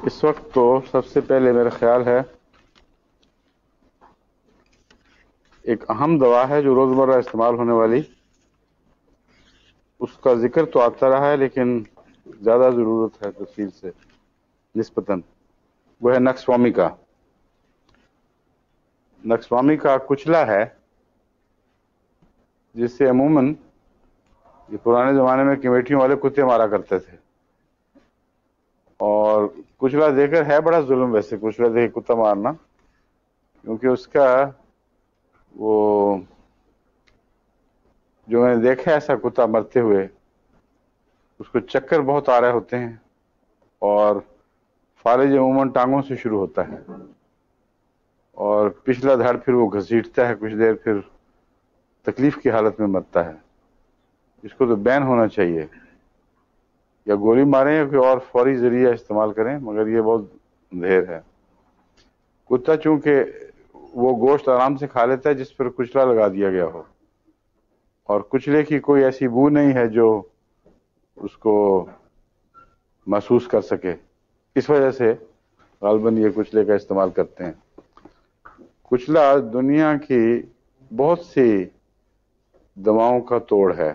اس وقت تو سب سے پہلے میرا خیال ہے ایک اہم دوا ہے جو روزمرہ استعمال ہونے والی، اس کا ذکر تو آتا رہا ہے لیکن زیادہ ضرورت ہے تفصیل سے نسبتاً، وہ ہے نکسوامی کا۔ نکسوامی کا کچلا ہے جس سے عموماً یہ پرانے زمانے میں کمیٹیوں والے کتے مارا کرتے تھے، اور کچلا دے کر ہے بڑا ظلم ویسے کچلا دے کے کتا مارنا، کیونکہ اس کا وہ جو میں نے دیکھا ایسا کتا مرتے ہوئے، اس کو چکر بہت آ رہے ہوتے ہیں اور فالج عموماً ٹانگوں سے شروع ہوتا ہے اور پچھلا دھڑ پھر وہ گھسیٹتا ہے، کچھ دیر پھر تکلیف کی حالت میں مرتا ہے۔ اس کو تو بین ہونا چاہیے، یا گولی ماریں یا کوئی اور فوری ذریعہ استعمال کریں، مگر یہ بہت اندھیر ہے۔ کتا چونکہ وہ گوشت آرام سے کھا لیتا ہے جس پر کچلا لگا دیا گیا ہو، اور کچلے کی کوئی ایسی بو نہیں ہے جو اس کو محسوس کر سکے، اس وجہ سے غالباً یہ کچلے کا استعمال کرتے ہیں۔ کچلا دنیا کی بہت سی دواؤں کا توڑ ہے۔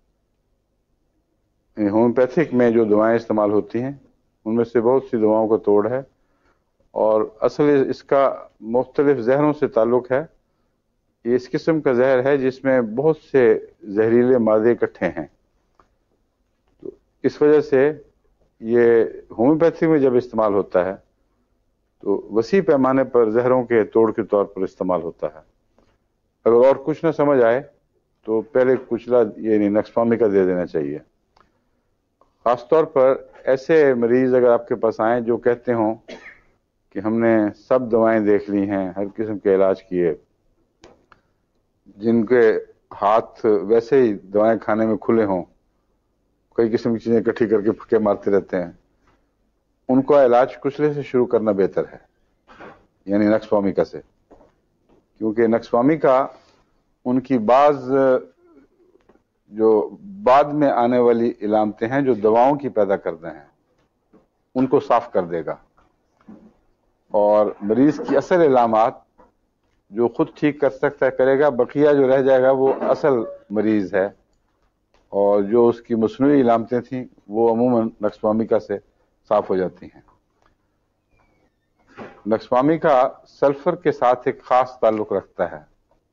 ہومیوپیتھک میں جو دوائیں استعمال ہوتی ہیں ان میں سے بہت سی دواؤں کا توڑ ہے، اور اصل اس کا مختلف زہروں سے تعلق ہے۔ یہ اس قسم کا زہر ہے جس میں بہت سے زہریلے مادے اکٹھے ہیں، تو اس وجہ سے یہ ہومیوپیتھی میں جب استعمال ہوتا ہے تو وسیع پیمانے پر زہروں کے توڑ کے طور پر استعمال ہوتا ہے۔ اگر اور کچھ نہ سمجھ آئے تو پہلے کچلا یعنی نکسوامی کا دے دینا چاہیے، خاص طور پر ایسے مریض اگر آپ کے پاس آئیں جو کہتے ہوں کہ ہم نے سب دوائیں دیکھ لی ہیں، ہر قسم کے علاج کیے، جن کے ہاتھ ویسے ہی دوائیں کھانے میں کھلے ہوں، کئی قسم کی چیزیں اکٹھی کر کے پھٹکے مارتے رہتے ہیں، ان کا علاج کچلے سے شروع کرنا بہتر ہے، یعنی نکسوامی کا سے، کیونکہ نکسوامی کا ان کی بعض جو بعد میں آنے والی علامتیں ہیں جو دواؤں کی پیدا کرتے ہیں ان کو صاف کر دے گا، اور مریض کی اصل علامات جو خود ٹھیک کر سکتا ہے کرے گا، بقیہ جو رہ جائے گا وہ اصل مریض ہے، اور جو اس کی مصنوعی علامتیں تھیں وہ عموماً نکسوامیکا سے صاف ہو جاتی ہیں۔ نکسوامیکا سلفر کے ساتھ ایک خاص تعلق رکھتا ہے۔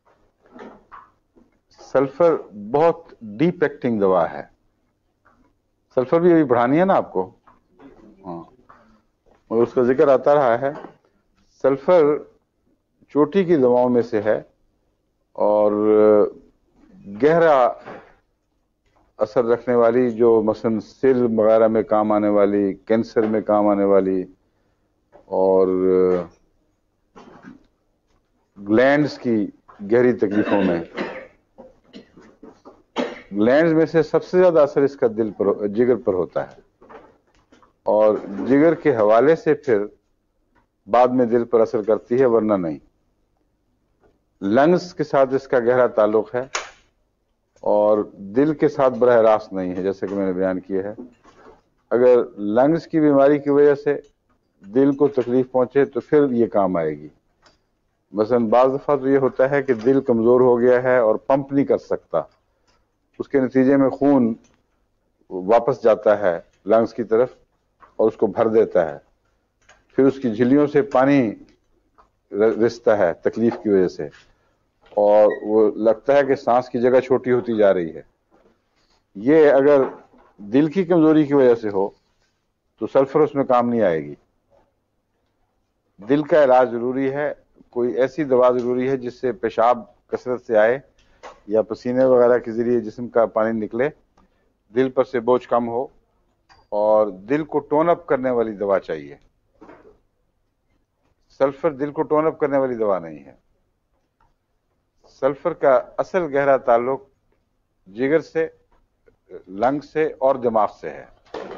سلفر بہت ڈیپ ایکٹنگ دوا ہے۔ سلفر بھی ابھی بڑھانی ہے نا آپ کو، ہاں، اور اس کا ذکر آتا رہا ہے۔ سلفر چوٹی کی دواؤں میں سے ہے، اور گہرا اثر رکھنے والی، جو مثلا سل وغیرہ میں کام آنے والی، کینسر میں کام آنے والی، اور گلینڈز کی گہری تکلیفوں میں، گلینڈز میں سے سب سے زیادہ اثر اس کا دل پر، جگر پر ہوتا ہے، اور جگر کے حوالے سے پھر بعد میں دل پر اثر کرتی ہے، ورنہ نہیں۔ لنگز کے ساتھ اس کا گہرا تعلق ہے، اور دل کے ساتھ براہ راست نہیں ہے، جیسے کہ میں نے بیان کیا ہے۔ اگر لنگز کی بیماری کی وجہ سے دل کو تکلیف پہنچے تو پھر یہ کام آئے گی۔ مثلا بعض دفعہ تو یہ ہوتا ہے کہ دل کمزور ہو گیا ہے اور پمپ نہیں کر سکتا، اس کے نتیجے میں خون واپس جاتا ہے لنگز کی طرف اور اس کو بھر دیتا ہے، پھر اس کی جھلیوں سے پانی رستا ہے تکلیف کی وجہ سے، اور وہ لگتا ہے کہ سانس کی جگہ چھوٹی ہوتی جا رہی ہے۔ یہ اگر دل کی کمزوری کی وجہ سے ہو تو سلفر اس میں کام نہیں آئے گی۔ دل کا علاج ضروری ہے، کوئی ایسی دوا ضروری ہے جس سے پیشاب کثرت سے آئے یا پسینے وغیرہ کے ذریعے جسم کا پانی نکلے، دل پر سے بوجھ کم ہو، اور دل کو ٹون اپ کرنے والی دوا چاہیے۔ سلفر دل کو ٹون اپ کرنے والی دوا نہیں ہے۔ سلفر کا اصل گہرا تعلق جگر سے، لنگ سے اور دماغ سے ہے،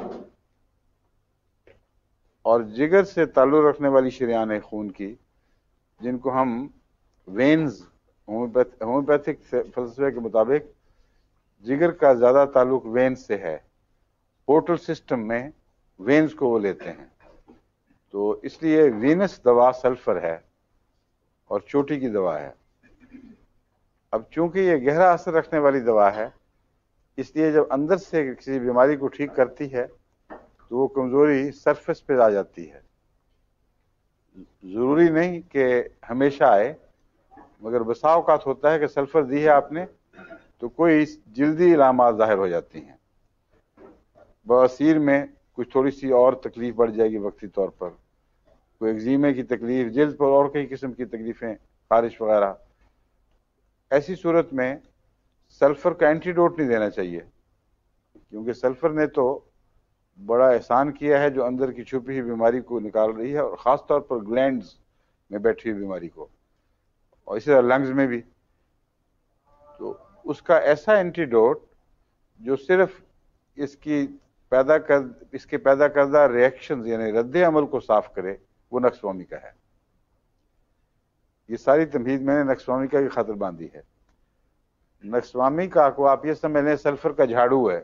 اور جگر سے تعلق رکھنے والی شریان خون کی، جن کو ہم وینز، ہومیوپیتھک فلسفے کے مطابق جگر کا زیادہ تعلق وینز سے ہے، پورٹل سسٹم میں وینز کو وہ لیتے ہیں، تو اس لیے وینس دوا سلفر ہے اور چوٹی کی دوا ہے. اب چونکہ یہ گہرا اثر رکھنے والی دوا ہے، اس لیے جب اندر سے کسی بیماری کو ٹھیک کرتی ہے تو وہ کمزوری سرفس پہ آ جاتی ہے. ضروری نہیں کہ ہمیشہ آئے، مگر بسا اوقات ہوتا ہے کہ سلفر دی ہے آپ نے تو کوئی جلدی علامات ظاہر ہو جاتی ہیں. بواسیر میں کچھ تھوڑی سی اور تکلیف بڑھ جائے گی وقتی طور پر، کوئی ایگزیمے کی تکلیف، جلد پر اور کئی قسم کی تکلیفیں، خارش وغیرہ. ایسی صورت میں سلفر کا اینٹیڈوٹ نہیں دینا چاہیے، کیونکہ سلفر نے تو بڑا احسان کیا ہے جو اندر کی چھپی ہوئی بیماری کو نکال رہی ہے، اور خاص طور پر گلینڈز میں بیٹھی ہوئی بیماری کو، اور اسی طرح لنگز میں بھی. تو اس کا ایسا اینٹیڈوٹ جو صرف اس کے پیدا کردہ ریئیکشنز یعنی رد عمل کو صاف کرے، وہ نقص کا ہے. یہ ساری تمہید میں نے نقص کی خاطر باندھی ہے. نقص کا کو آپ یہ سمجھ لیں سلفر کا جھاڑو ہے.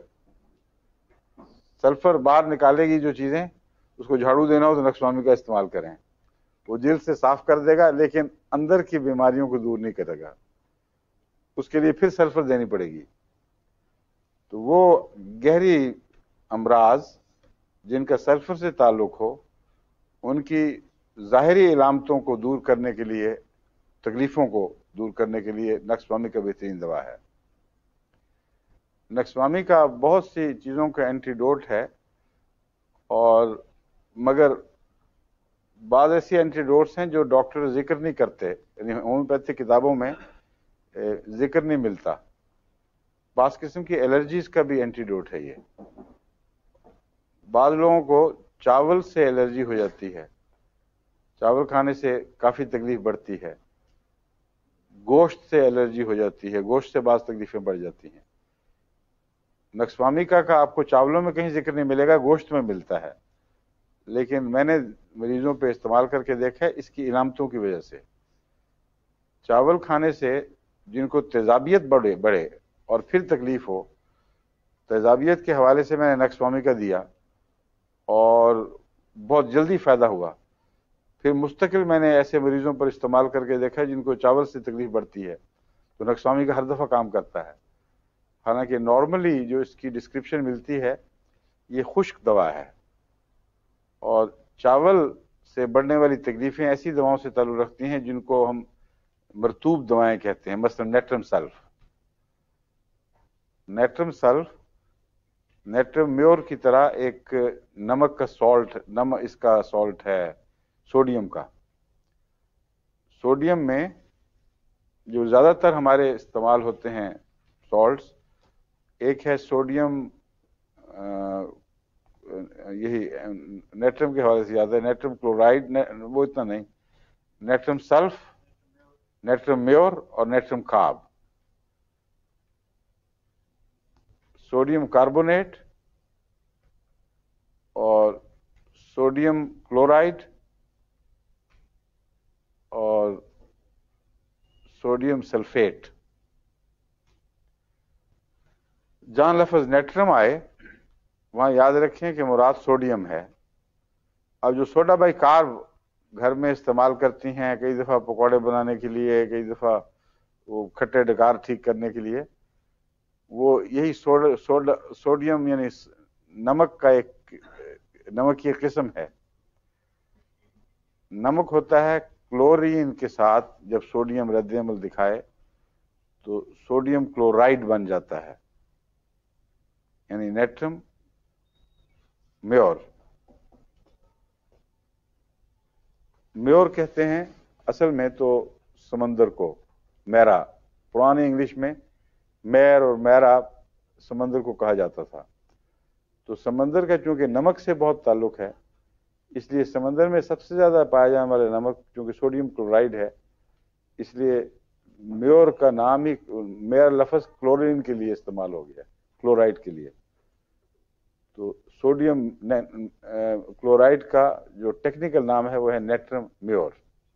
سلفر باہر نکالے گی جو چیزیں، اس کو جھاڑو دینا ہو تو نقص کا استعمال کریں. وہ جلد سے صاف کر دے گا لیکن اندر کی بیماریوں کو دور نہیں کرے گا. اس کے لیے پھر سلفر دینی پڑے گی. تو وہ گہری امراض جن کا سلفر سے تعلق ہو، ان کی ظاہری علامتوں کو دور کرنے کے لیے، تکلیفوں کو دور کرنے کے لیے نقص کا بہترین دوا ہے. نقص کا بہت سی چیزوں کا اینٹیڈوٹ ہے، اور مگر بعض ایسی اینٹیڈوٹس ہیں جو ڈاکٹر ذکر نہیں کرتے، یعنی ہومیوپیتھی کتابوں میں ذکر نہیں ملتا. بعض قسم کی الرجیز کا بھی اینٹیڈوٹ ہے. یہ بعض لوگوں کو چاول سے الرجی ہو جاتی ہے، چاول کھانے سے کافی تکلیف بڑھتی ہے. گوشت سے الرجی ہو جاتی ہے، گوشت سے بعض تکلیفیں بڑھ جاتی ہیں. نقص کا آپ کو چاولوں میں کہیں ذکر نہیں ملے گا، گوشت میں ملتا ہے. لیکن میں نے مریضوں پہ استعمال کر کے دیکھا ہے اس کی علامتوں کی وجہ سے. چاول کھانے سے جن کو تیزابیت بڑھے اور پھر تکلیف ہو، تیزابیت کے حوالے سے میں نے نقص کا دیا اور بہت جلدی فائدہ ہوا. پھر مستقل میں نے ایسے مریضوں پر استعمال کر کے دیکھا جن کو چاول سے تکلیف بڑھتی ہے، تو نقص کا ہر دفعہ کام کرتا ہے. حالانکہ نارملی جو اس کی ڈسکرپشن ملتی ہے یہ خشک دوا ہے، اور چاول سے بڑھنے والی تکلیفیں ایسی دواؤں سے تعلق رکھتی ہیں جن کو ہم مرطوب دوائیں کہتے ہیں. مثلا نیٹرم سلف نیٹرم میور کی طرح ایک نمک کا سالٹ، اس کا سالٹ ہے سوڈیم کا. سوڈیم میں جو زیادہ تر ہمارے استعمال ہوتے ہیں سالٹس، ایک ہے سوڈیم، یہی نیٹرم کے حوالے سے یاد ہے، نیٹرم کلورائڈ، وہ اتنا نہیں، نیٹرم سلف، نیٹرم میور اور نیٹرم کارب. سوڈیم کاربونیٹ اور سوڈیم کلورائڈ اور سوڈیم سلفیٹ. جہاں لفظ نیٹرم آئے وہاں یاد رکھیں کہ مراد سوڈیم ہے. اب جو سوڈا بائی کارب گھر میں استعمال کرتی ہیں کئی دفعہ پکوڑے بنانے کے لیے، کئی دفعہ وہ کھٹے ڈکار ٹھیک کرنے کے لیے، وہ یہی سوڈیم یعنی نمک کی ایک قسم ہے. نمک ہوتا ہے کلورین کے ساتھ، جب سوڈیم رد عمل دکھائے تو سوڈیم کلورائڈ بن جاتا ہے، یعنی نیٹرم میور. میور کہتے ہیں اصل میں تو سمندر کو، میرا، پرانی انگلش میں میر اور میرا سمندر کو کہا جاتا تھا. تو سمندر کا چونکہ نمک سے بہت تعلق ہے، اس لیے سمندر میں سب سے زیادہ پایا جانے والا نمک چونکہ سوڈیم کلورائڈ ہے، اس لیے میور کا نام ہی، میور لفظ کلورین کے لیے استعمال ہو گیا، کلورائڈ کے لیے. تو سوڈیم کلورائڈ کا جو ٹیکنیکل نام ہے وہ ہے نیٹرم میور.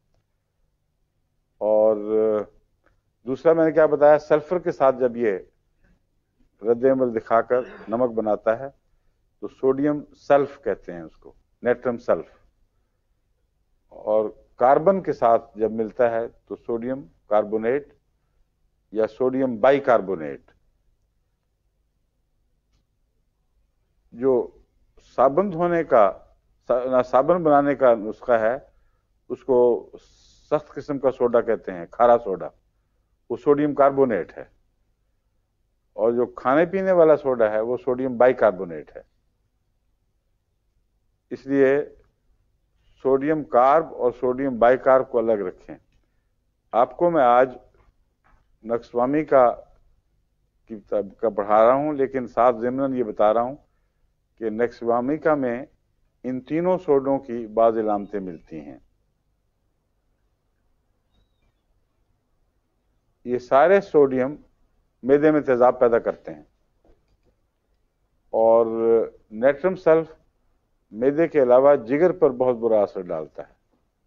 اور دوسرا میں نے کیا بتایا، سلفر کے ساتھ جب یہ رد عمل دکھا کر نمک بناتا ہے تو سوڈیم سلف کہتے ہیں اس کو، نیٹرم سلف. اور کاربن کے ساتھ جب ملتا ہے تو سوڈیم کاربونیٹ یا سوڈیم بائی کاربونیٹ، جو صابن دھونے کا صابن بنانے کا نسخہ ہے اس کو سخت قسم کا سوڈا کہتے ہیں، کھارا سوڈا، وہ سوڈیم کاربونیٹ ہے، اور جو کھانے پینے والا سوڈا ہے وہ سوڈیم بائی کاربونیٹ ہے۔ اس لیے سوڈیم کارب اور سوڈیم بائی کارب کو الگ رکھیں۔ آپ کو میں آج نقصوامی کا پڑھا رہا ہوں، لیکن ساتھ ضمن یہ بتا رہا ہوں کہ نیکسوامیکا میں ان تینوں سوڈوں کی بعض علامتیں ملتی ہیں۔ یہ سارے سوڈیم معدے میں تیزاب پیدا کرتے ہیں، اور نیٹرم سلف معدے کے علاوہ جگر پر بہت برا اثر ڈالتا ہے۔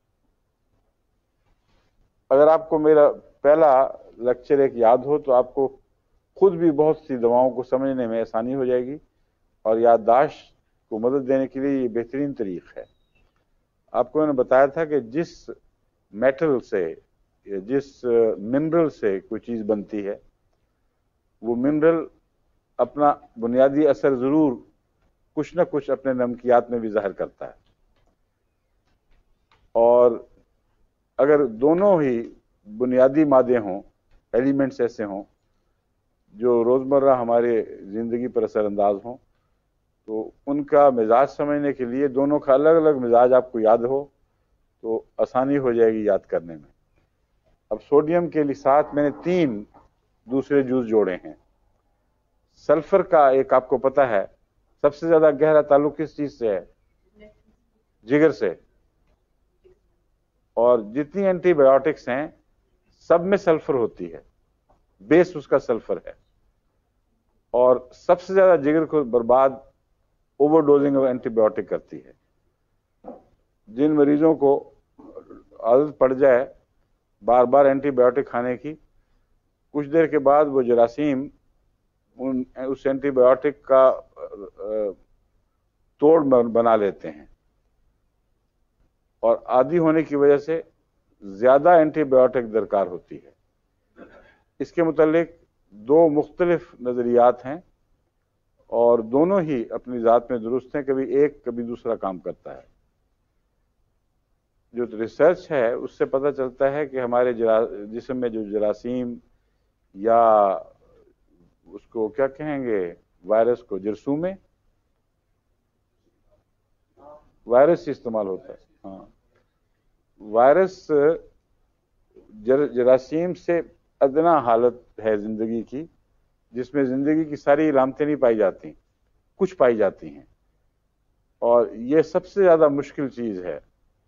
اگر آپ کو میرا پہلا لیکچر ایک یاد ہو تو آپ کو خود بھی بہت سی دواؤں کو سمجھنے میں آسانی ہو جائے گی، اور یادداشت کو مدد دینے کے لیے یہ بہترین طریق ہے۔ آپ کو میں نے بتایا تھا کہ جس میٹل سے یا جس منرل سے کوئی چیز بنتی ہے، وہ منرل اپنا بنیادی اثر ضرور کچھ نہ کچھ اپنے نمکیات میں بھی ظاہر کرتا ہے، اور اگر دونوں ہی بنیادی مادے ہوں، ایلیمنٹس ایسے ہوں جو روزمرہ ہمارے زندگی پر اثر انداز ہوں، تو ان کا مزاج سمجھنے کے لیے دونوں کا الگ الگ مزاج آپ کو یاد ہو تو آسانی ہو جائے گی یاد کرنے میں۔ اب سوڈیم کے ساتھ میں نے 3 دوسرے جز جوڑے ہیں۔ سلفر کا ایک آپ کو پتہ ہے سب سے زیادہ گہرا تعلق کس چیز سے ہے؟ جگر سے، اور جتنی اینٹی بایوٹکس ہیں سب میں سلفر ہوتی ہے، بیس اس کا سلفر ہے، اور سب سے زیادہ جگر کو برباد overdosing of antibiotic کرتی ہے۔ جن مریضوں کو عادت پڑ جائے بار بار اینٹی بایوٹک کھانے کی، کچھ دیر کے بعد وہ جراثیم اس اینٹی بایوٹک کا توڑ بنا لیتے ہیں، اور عادی ہونے کی وجہ سے زیادہ اینٹی بایوٹک درکار ہوتی ہے۔ اس کے متعلق 2 مختلف نظریات ہیں، اور دونوں ہی اپنی ذات میں درست ہیں، کبھی ایک کبھی دوسرا کام کرتا ہے۔ جو ریسرچ ہے اس سے پتہ چلتا ہے کہ ہمارے جسم میں جو جراثیم یا اس کو کیا کہیں گے، وائرس کو، جرثومے، وائرس استعمال ہوتا ہے، ہاں، وائرس جراثیم سے ادنا حالت ہے زندگی کی، جس میں زندگی کی ساری علامتیں نہیں پائی جاتی، کچھ پائی جاتی ہیں، اور یہ سب سے زیادہ مشکل چیز ہے،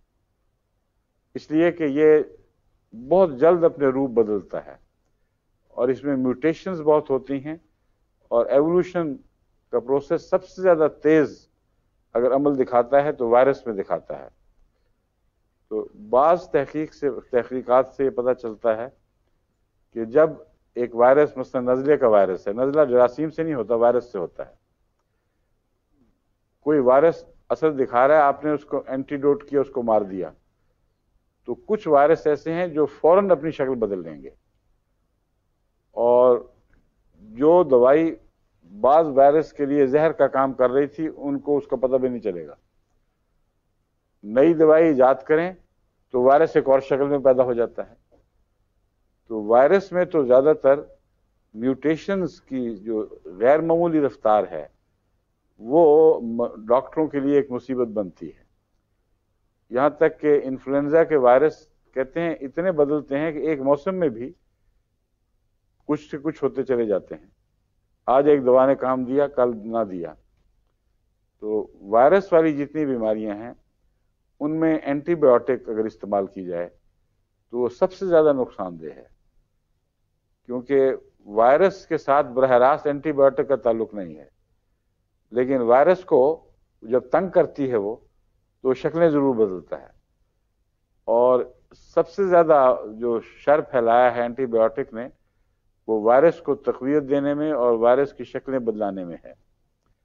اس لیے کہ یہ بہت جلد اپنے روپ بدلتا ہے، اور اس میں میوٹیشنز بہت ہوتی ہیں، اور ایوولوشن کا پروسیس سب سے زیادہ تیز اگر عمل دکھاتا ہے تو وائرس میں دکھاتا ہے۔ تو بعض تحقیقات سے یہ پتہ چلتا ہے کہ جب ایک وائرس، مثلا نزلے کا وائرس ہے، نزلہ جراثیم سے نہیں ہوتا، وائرس سے ہوتا ہے، کوئی وائرس اثر دکھا رہا ہے، آپ نے اس کو اینٹیڈوٹ کیا، اس کو مار دیا، تو کچھ وائرس ایسے ہیں جو فوراً اپنی شکل بدل لیں گے، اور جو دوائی بعض وائرس کے لیے زہر کا کام کر رہی تھی ان کو اس کا پتہ بھی نہیں چلے گا۔ نئی دوائی ایجاد کریں تو وائرس ایک اور شکل میں پیدا ہو جاتا ہے۔ تو وائرس میں تو زیادہ تر میوٹیشنز کی جو غیر معمولی رفتار ہے وہ ڈاکٹروں کے لیے ایک مصیبت بنتی ہے، یہاں تک کہ انفلوئنزا کے وائرس کہتے ہیں اتنے بدلتے ہیں کہ ایک موسم میں بھی کچھ سے کچھ ہوتے چلے جاتے ہیں، آج ایک دوا نے کام دیا، کل نہ دیا۔ تو وائرس والی جتنی بیماریاں ہیں ان میں اینٹی بایوٹک اگر استعمال کی جائے تو وہ سب سے زیادہ نقصان دہ ہے، کیونکہ وائرس کے ساتھ براہ راست اینٹی بایوٹک کا تعلق نہیں ہے، لیکن وائرس کو جب تنگ کرتی ہے وہ تو شکلیں ضرور بدلتا ہے، اور سب سے زیادہ جو شر پھیلایا ہے اینٹی بایوٹک نے وہ وائرس کو تقویت دینے میں اور وائرس کی شکلیں بدلانے میں ہے۔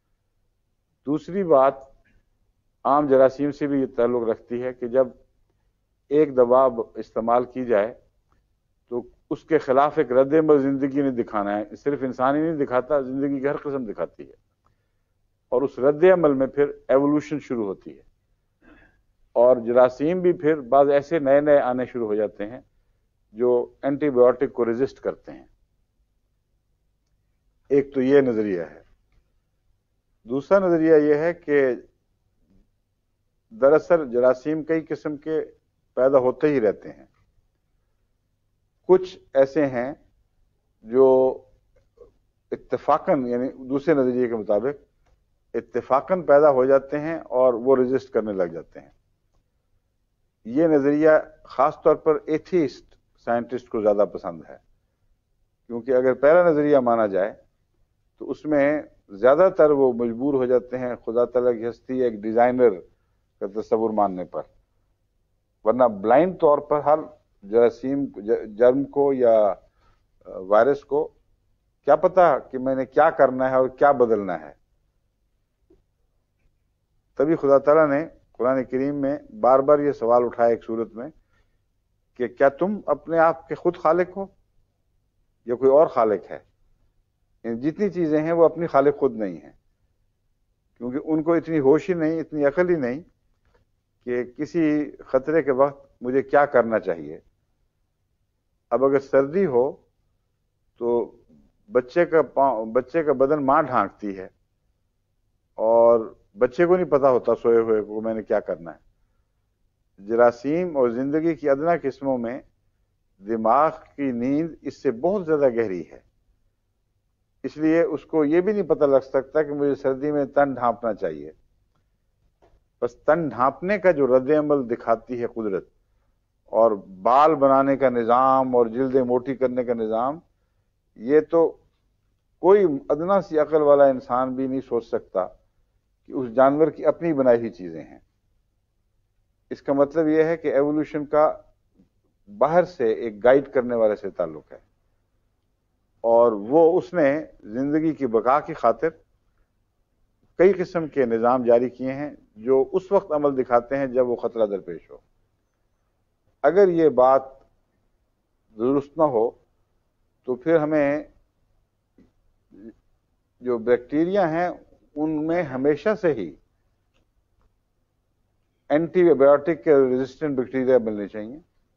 دوسری بات عام جراثیم سے بھی یہ تعلق رکھتی ہے کہ جب ایک دوا استعمال کی جائے تو اس کے خلاف ایک رد عمل زندگی نے دکھانا ہے. صرف انسان ہی نہیں دکھاتا، زندگی کی ہر قسم دکھاتی ہے، اور اس رد عمل میں پھر ایوولوشن شروع ہوتی ہے، اور جراثیم بھی پھر بعض ایسے نئے نئے آنے شروع ہو جاتے ہیں جو اینٹی بایوٹک کو ریزسٹ کرتے ہیں. ایک تو یہ نظریہ ہے. دوسرا نظریہ یہ ہے کہ دراصل جراثیم کئی قسم کے پیدا ہوتے ہی رہتے ہیں. کچھ ایسے ہیں جو اتفاقاً، یعنی دوسرے نظریے کے مطابق اتفاقاً پیدا ہو جاتے ہیں اور وہ ریزسٹ کرنے لگ جاتے ہیں. یہ نظریہ خاص طور پر ایتھیسٹ سائنٹسٹ کو زیادہ پسند ہے، کیونکہ اگر پہلا نظریہ مانا جائے تو اس میں زیادہ تر وہ مجبور ہو جاتے ہیں خدا تعالیٰ کی ہستی ایک ڈیزائنر کا تصور ماننے پر، ورنہ بلائنڈ طور پر ہر جراثیم جرم کو یا وائرس کو کیا پتا کہ میں نے کیا کرنا ہے اور کیا بدلنا ہے. تبھی خدا تعالیٰ نے قرآن کریم میں بار بار یہ سوال اٹھایا ایک صورت میں کہ کیا تم اپنے آپ کے خود خالق ہو یا کوئی اور خالق ہے؟ جتنی چیزیں ہیں وہ اپنی خالق خود نہیں ہیں، کیونکہ ان کو اتنی ہوش ہی نہیں، اتنی عقل ہی نہیں کہ کسی خطرے کے وقت مجھے کیا کرنا چاہیے. اب اگر سردی ہو تو بچے کا بدن ماں ڈھانکتی ہے اور بچے کو نہیں پتا ہوتا سوئے ہوئے کو میں نے کیا کرنا ہے. جراثیم اور زندگی کی ادنا قسموں میں دماغ کی نیند اس سے بہت زیادہ گہری ہے، اس لیے اس کو یہ بھی نہیں پتہ لگ سکتا کہ مجھے سردی میں تن ڈھانپنا چاہیے. بس تن ڈھانپنے کا جو رد عمل دکھاتی ہے قدرت، اور بال بنانے کا نظام اور جلدیں موٹی کرنے کا نظام، یہ تو کوئی ادنا سی عقل والا انسان بھی نہیں سوچ سکتا کہ اس جانور کی اپنی بنائی ہوئی چیزیں ہیں. اس کا مطلب یہ ہے کہ ایوولوشن کا باہر سے ایک گائیڈ کرنے والے سے تعلق ہے، اور وہ اس نے زندگی کی بقا کی خاطر کئی قسم کے نظام جاری کیے ہیں جو اس وقت عمل دکھاتے ہیں جب وہ خطرہ درپیش ہو. اگر یہ بات درست نہ ہو تو پھر ہمیں جو بیکٹیریا ہیں ان میں ہمیشہ سے ہی اینٹی بایوٹک کے ریزسٹنٹ بیکٹیریا ملنے چاہیے.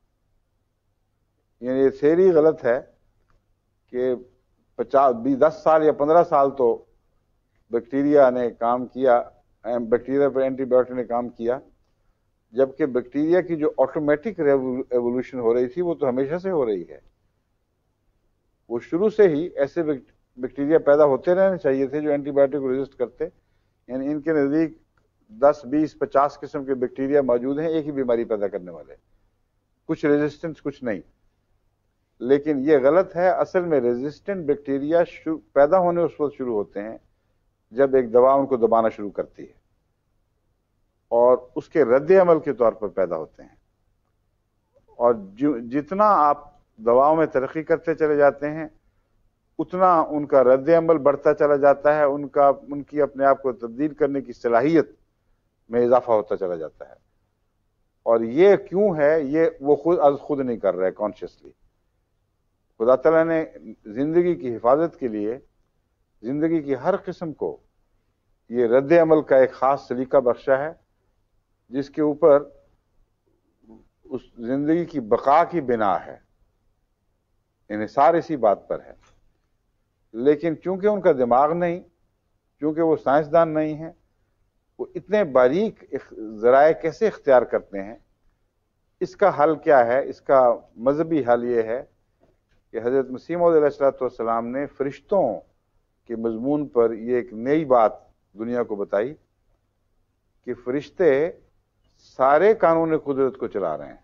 یعنی یہ تھیوری غلط ہے کہ 10 سال یا 15 سال تو بیکٹیریا نے کام کیا، بیکٹیریا پر اینٹی بایوٹک نے کام کیا، جبکہ بیکٹیریا کی جو آٹومیٹک ایوولوشن ہو رہی تھی وہ تو ہمیشہ سے ہو رہی ہے. وہ شروع سے ہی ایسے بیکٹیریا پیدا ہوتے رہنے چاہیے تھے جو اینٹی بایوٹک کو ریزسٹ کرتے. یعنی ان کے نزدیک 10 20 50 قسم کے بیکٹیریا موجود ہیں ایک ہی بیماری پیدا کرنے والے، کچھ ریزسٹنس کچھ نہیں. لیکن یہ غلط ہے. اصل میں ریزسٹنٹ بیکٹیریا پیدا ہونے اس وقت شروع ہوتے ہیں جب ایک دوا ان کو دبانا شروع کرتی ہے، اور اس کے رد عمل کے طور پر پیدا ہوتے ہیں. اور جتنا آپ دواؤں میں ترقی کرتے چلے جاتے ہیں اتنا ان کا رد عمل بڑھتا چلا جاتا ہے، ان کی اپنے آپ کو تبدیل کرنے کی صلاحیت میں اضافہ ہوتا چلا جاتا ہے. اور یہ کیوں ہے؟ یہ وہ خود نہیں کر رہے کانشیسلی. خدا تعالیٰ نے زندگی کی حفاظت کے لیے زندگی کی ہر قسم کو یہ رد عمل کا ایک خاص سلیقہ بخشا ہے، جس کے اوپر اس زندگی کی بقا کی بنا ہے، انحصار اسی بات پر ہے. لیکن چونکہ ان کا دماغ نہیں، چونکہ وہ سائنسدان نہیں ہیں، وہ اتنے باریک ذرائع کیسے اختیار کرتے ہیں؟ اس کا حل کیا ہے؟ اس کا مذہبی حل یہ ہے کہ حضرت مسیح موعود علیہ السلام نے فرشتوں کے مضمون پر یہ ایک نئی بات دنیا کو بتائی کہ فرشتے سارے قانون قدرت کو چلا رہے ہیں،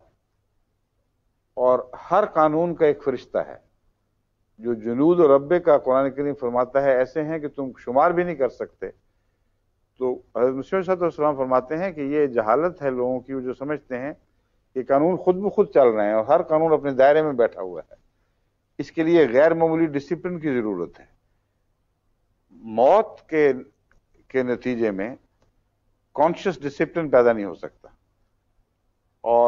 اور ہر قانون کا ایک فرشتہ ہے جو جنود و ربے کا قرآن کریم فرماتا ہے ایسے ہیں کہ تم شمار بھی نہیں کر سکتے. تو حضرت مسیح صلی اللہ علیہ وسلم فرماتے ہیں کہ یہ جہالت ہے لوگوں کی، جو سمجھتے ہیں کہ قانون خود بخود چل رہے ہیں اور ہر قانون اپنے دائرے میں بیٹھا ہوا ہے. اس کے لیے غیر معمولی ڈسپلن کی ضرورت ہے. موت کے نتیجے میں کانشیس ڈسپلن پیدا نہیں ہو سکتا، اور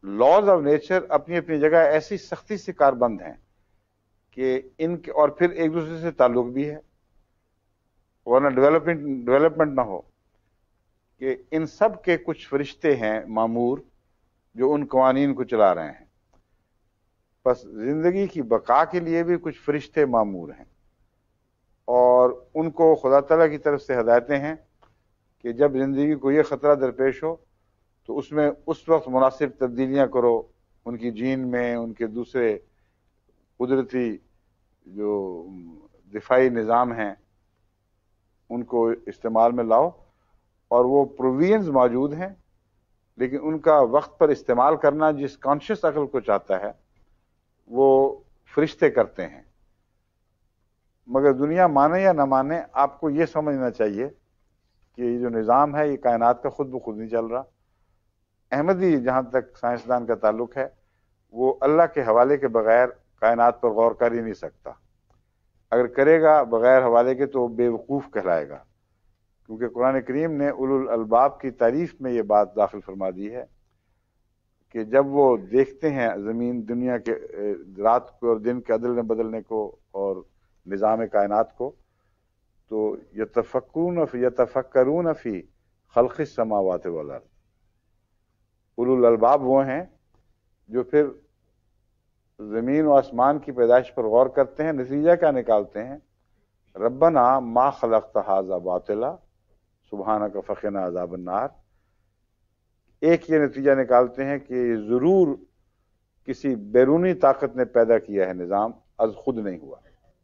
लॉज ऑफ नेचर अपनी अपनी जगह ऐसी सख्ती से कारबंद हैं कि इनके, और फिर एक दूसरे से ताल्लुक भी है, वरना डेवलपमेंट ना हो, कि इन सब के कुछ फरिश्ते हैं मामूर जो उन कवानीन को चला रहे हैं। बस जिंदगी की बका के लिए भी कुछ फरिश्ते मामूर हैं, और उनको खुदा ताला की तरफ से हदायतें हैं कि जब जिंदगी को ये खतरा दरपेश हो तो उसमें उस वक्त मुनासिब तब्दीलियां करो, उनकी जीन में, उनके दूसरे कुदरती जो दिफाई निज़ाम हैं उनको इस्तेमाल में लाओ, और वो प्रोविजंस मौजूद हैं, लेकिन उनका वक्त पर इस्तेमाल करना जिस कॉन्शियस अक्ल को चाहता है वो फरिश्ते करते हैं। मगर दुनिया माने या न माने, आपको ये समझना चाहिए कि ये जो निज़ाम है ये कायनात का खुद ब खुद नहीं चल रहा। अहमदी जहाँ तक साइंसदान का ताल्लुक है, वो अल्लाह के हवाले के बगैर कायनात पर गौर कर ही नहीं सकता। अगर करेगा बगैर हवाले के तो बेवकूफ़ कहलाएगा, क्योंकि कुरान करीम ने उलुल अलबाब की तारीफ में ये बात दाखिल फरमा दी है कि जब वो देखते हैं ज़मीन दुनिया के रात को और दिन के अदलने बदलने को और निज़ाम कायनात को, तो यतफक्करून फ़ी खल्क़िस समावाति वल अर्ज़। उलुल अलबाब वो हैं जो फिर ज़मीन और आसमान की पैदाइश पर गौर करते हैं, नतीजा क्या निकालते हैं, रब्बना मा खलक़्त हाज़ा बातिला सुब्हानक फ़क़िना अज़ाबन नार। एक ये नतीजा निकालते हैं कि ज़रूर किसी बैरूनी ताकत ने पैदा किया है निज़ाम, अज खुद नहीं हुआ।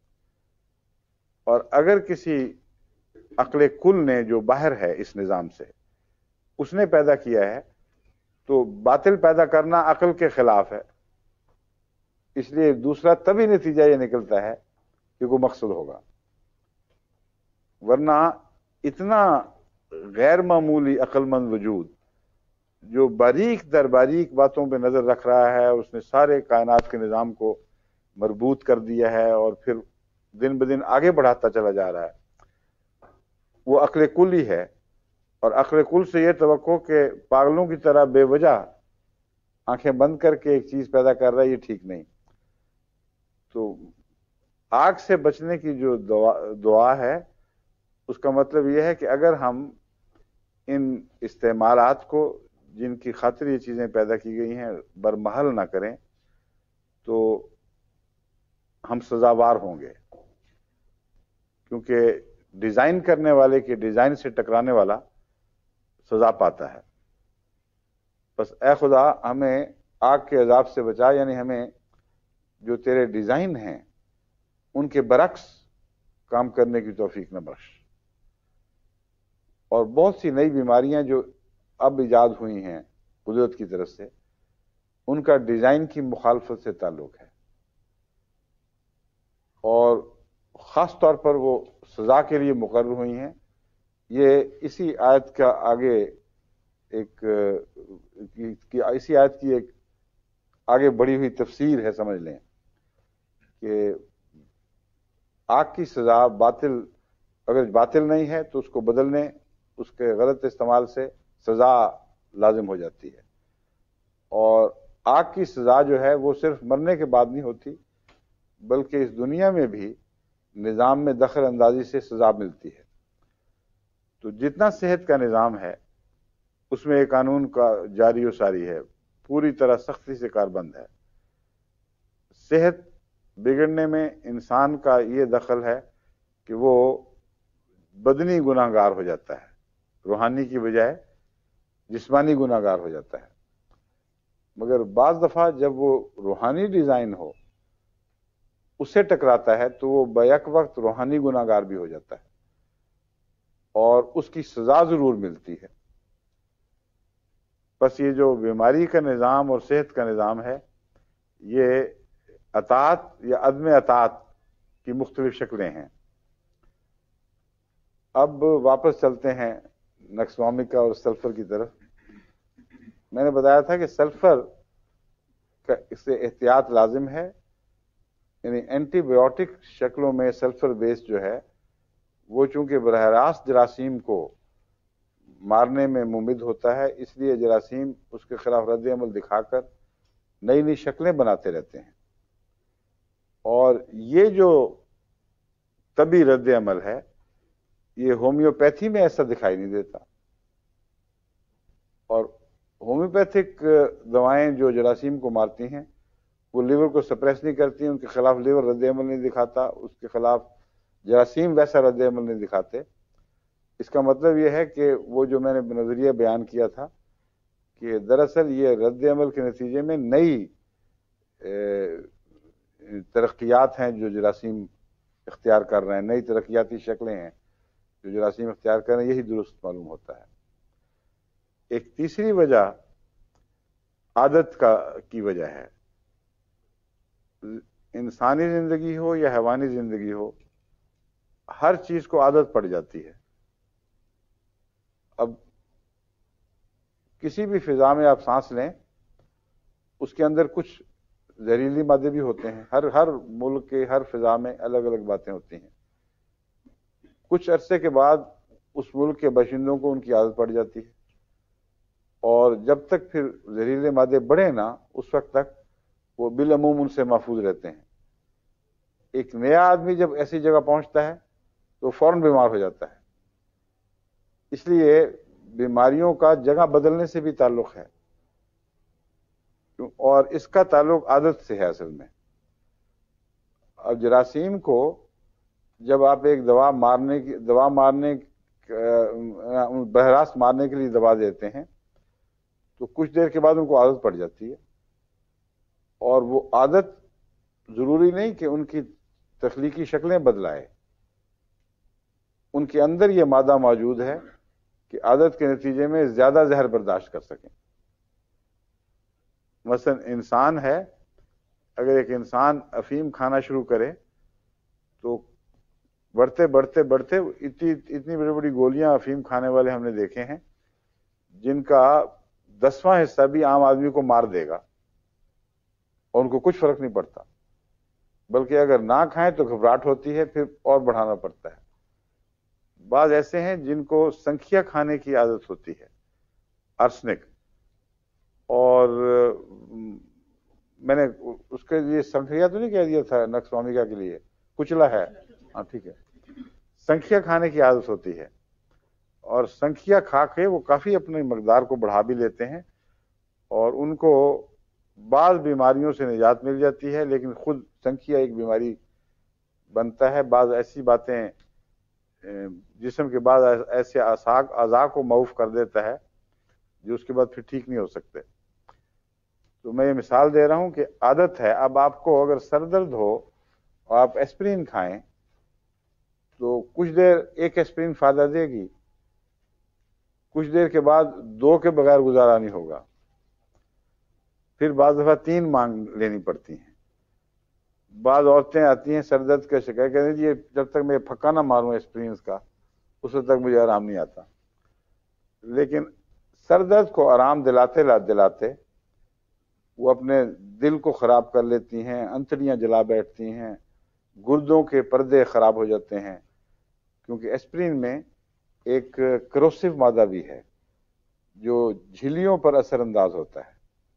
और अगर किसी अक्ल कुल ने जो बाहर है इस निज़ाम से, उसने पैदा किया है, तो बातिल पैदा करना अक्ल के खिलाफ है। इसलिए दूसरा तभी नतीजा ये निकलता है कि कोई मकसद होगा, वरना इतना गैर मामूली अक्लमंद वजूद जो बारीक दर बारीक बातों पे नजर रख रहा है, उसने सारे कायनात के निज़ाम को मरबूत कर दिया है और फिर दिन ब दिन आगे बढ़ाता चला जा रहा है, वो अक्ल कुल ही है। और अक्ल कुल से ये तवक्को कि पागलों की तरह बेवजह आंखें बंद करके एक चीज पैदा कर रहा है, ये ठीक नहीं। तो आग से बचने की जो दुआ है, उसका मतलब यह है कि अगर हम इन इस्तेमालात को जिनकी खातिर ये चीजें पैदा की गई हैं बरमहल ना करें तो हम सजावार होंगे, क्योंकि डिजाइन करने वाले के डिजाइन से टकराने वाला सजा पाता है। बस ए खुदा हमें आग के अजाब से बचा, यानी हमें जो तेरे डिजाइन हैं उनके बरक्स काम करने की तौफीक न बख्श। और बहुत सी नई बीमारियां जो अब इजाद हुई हैं कुदरत की तरफ से, उनका डिजाइन की मुखालफत से ताल्लुक है, और खास तौर पर वो सजा के लिए मुकर्रर हुई हैं। ये इसी आयत का आगे इसी आयत की एक आगे बढ़ी हुई तफसीर है, समझ लें कि आग की सजा बातिल, अगर बातिल नहीं है तो उसको बदलने, उसके गलत इस्तेमाल से सजा लाजिम हो जाती है। और आग की सजा जो है वो सिर्फ मरने के बाद नहीं होती, बल्कि इस दुनिया में भी निज़ाम में दखल अंदाजी से सजा मिलती है। तो जितना सेहत का निज़ाम है उसमें एक कानून का जारी व सारी है, पूरी तरह सख्ती से कारबंद है। सेहत बिगड़ने में इंसान का ये दखल है कि वो बदनी गुनाहगार हो जाता है, रूहानी की बजाय जिस्मानी गुनाहगार हो जाता है। मगर बाज़ दफ़ा जब वो रूहानी डिज़ाइन हो उससे टकराता है तो वो बैक वक्त रूहानी गुनाहगार भी हो जाता है और उसकी सजा ज़रूर मिलती है। बस ये जो बीमारी का निज़ाम और सेहत का निज़ाम है, ये अतात या अदम अतात की मुख्तलिफ शक्लें हैं। अब वापस चलते हैं नक्सवामिका और सल्फर की तरफ। मैंने बताया था कि सल्फर का इससे एहतियात लाजिम है, यानी एंटीबायोटिक शक्लों में सल्फर बेस जो है वो चूंकि बरह रास्त जरासीम को مارنے میں ممد ہوتا ہے، اس لیے جراثیم اس کے خلاف رد عمل دکھا کر نئی نئی شکلیں بناتے رہتے ہیں، اور یہ جو طبی رد عمل ہے یہ ہومیوپیتھی میں ایسا دکھائی نہیں دیتا، اور ہومیوپیتھک دوائیں جو جراثیم کو مارتی ہیں وہ لیور کو سپریس نہیں کرتی ہیں، ان کے خلاف لیور رد عمل نہیں دکھاتا، اس کے خلاف جراثیم ویسا رد عمل نہیں دکھاتے۔ اس کا مطلب یہ ہے کہ وہ جو میں نے نظریہ بیان کیا تھا کہ دراصل یہ رد عمل کے نتیجے میں نئی ترقیات ہیں جو جراثیم اختیار کر رہے ہیں، نئی ترقیاتی شکلیں ہیں جو جراثیم اختیار کر رہے ہیں، یہی درست معلوم ہوتا ہے۔ ایک تیسری وجہ عادت کی وجہ ہے۔ انسانی زندگی ہو یا حیوانی زندگی ہو، ہر چیز کو عادت پڑ جاتی ہے۔ اب کسی بھی فضا میں آپ سانس لیں، اس کے اندر کچھ زہریلی مادے بھی ہوتے ہیں، ہر ملک کے ہر فضا میں الگ الگ باتیں ہوتی ہیں۔ کچھ عرصے کے بعد اس ملک کے باشندوں کو ان کی عادت پڑ جاتی ہے، اور جب تک پھر زہریلے مادے بڑھے نا اس وقت تک وہ بالعموم ان سے محفوظ رہتے ہیں۔ ایک نیا آدمی جب ایسی جگہ پہنچتا ہے تو فوراً بیمار ہو جاتا ہے۔ اس لیے بیماریوں کا جگہ بدلنے سے بھی تعلق ہے، اور اس کا تعلق عادت سے ہے اصل میں۔ اب جراثیم کو جب آپ ایک دوا مارنے براہ راست مارنے کے لیے دوا دیتے ہیں تو کچھ دیر کے بعد ان کو عادت پڑ جاتی ہے، اور وہ عادت ضروری نہیں کہ ان کی تخلیقی شکلیں بدلائے، ان کے اندر یہ مادہ موجود ہے کہ عادت کے نتیجے میں زیادہ زہر برداشت کر سکیں۔ مثلا انسان ہے، اگر ایک انسان افیم کھانا شروع کرے تو بڑھتے بڑھتے بڑھتے اتنی بڑی بڑی گولیاں افیم کھانے والے ہم نے دیکھے ہیں جن کا 10واں حصہ بھی عام آدمی کو مار دے گا اور ان کو کچھ فرق نہیں پڑتا، بلکہ اگر نہ کھائیں تو گھبراہٹ ہوتی ہے، پھر اور بڑھانا پڑتا ہے۔ بعض ایسے ہیں جن کو سنکھیا کھانے کی عادت ہوتی ہے، ارسنک، اور میں نے اس کے لیے سنکھیا تو نہیں کہہ دیا تھا نقص وامیکا کے لیے، کچلا ہے، ہاں ٹھیک ہے، سنکھیا کھانے کی عادت ہوتی ہے، اور سنکھیا کھا کے وہ کافی اپنی مقدار کو بڑھا بھی لیتے ہیں، اور ان کو بعض بیماریوں سے نجات مل جاتی ہے، لیکن خود سنکھیا ایک بیماری بنتا ہے۔ بعض ایسی باتیں جسم کے بعد ایسے اعضاء کو معوف کر دیتا ہے جو اس کے بعد پھر ٹھیک نہیں ہو سکتے۔ تو میں یہ مثال دے رہا ہوں کہ عادت ہے۔ اب آپ کو اگر سر درد ہو اور آپ ایسپرین کھائیں تو کچھ دیر ایک ایسپرین فائدہ دے گی، کچھ دیر کے بعد 2 کے بغیر گزارا نہیں ہوگا، پھر بعض دفعہ 3 مانگ لینی پڑتی ہیں۔ بعض عورتیں آتی ہیں سر درد کا شکایت کہتے ہیں جی جب تک میں پھکا نہ ماروں ایسپرینز کا اس وقت تک مجھے آرام نہیں آتا۔ لیکن سر درد کو آرام دلاتے دلاتے وہ اپنے دل کو خراب کر لیتی ہیں، انتڑیاں جلا بیٹھتی ہیں، گردوں کے پردے خراب ہو جاتے ہیں، کیونکہ ایسپرین میں ایک کروسیو مادہ بھی ہے جو جھلیوں پر اثر انداز ہوتا ہے۔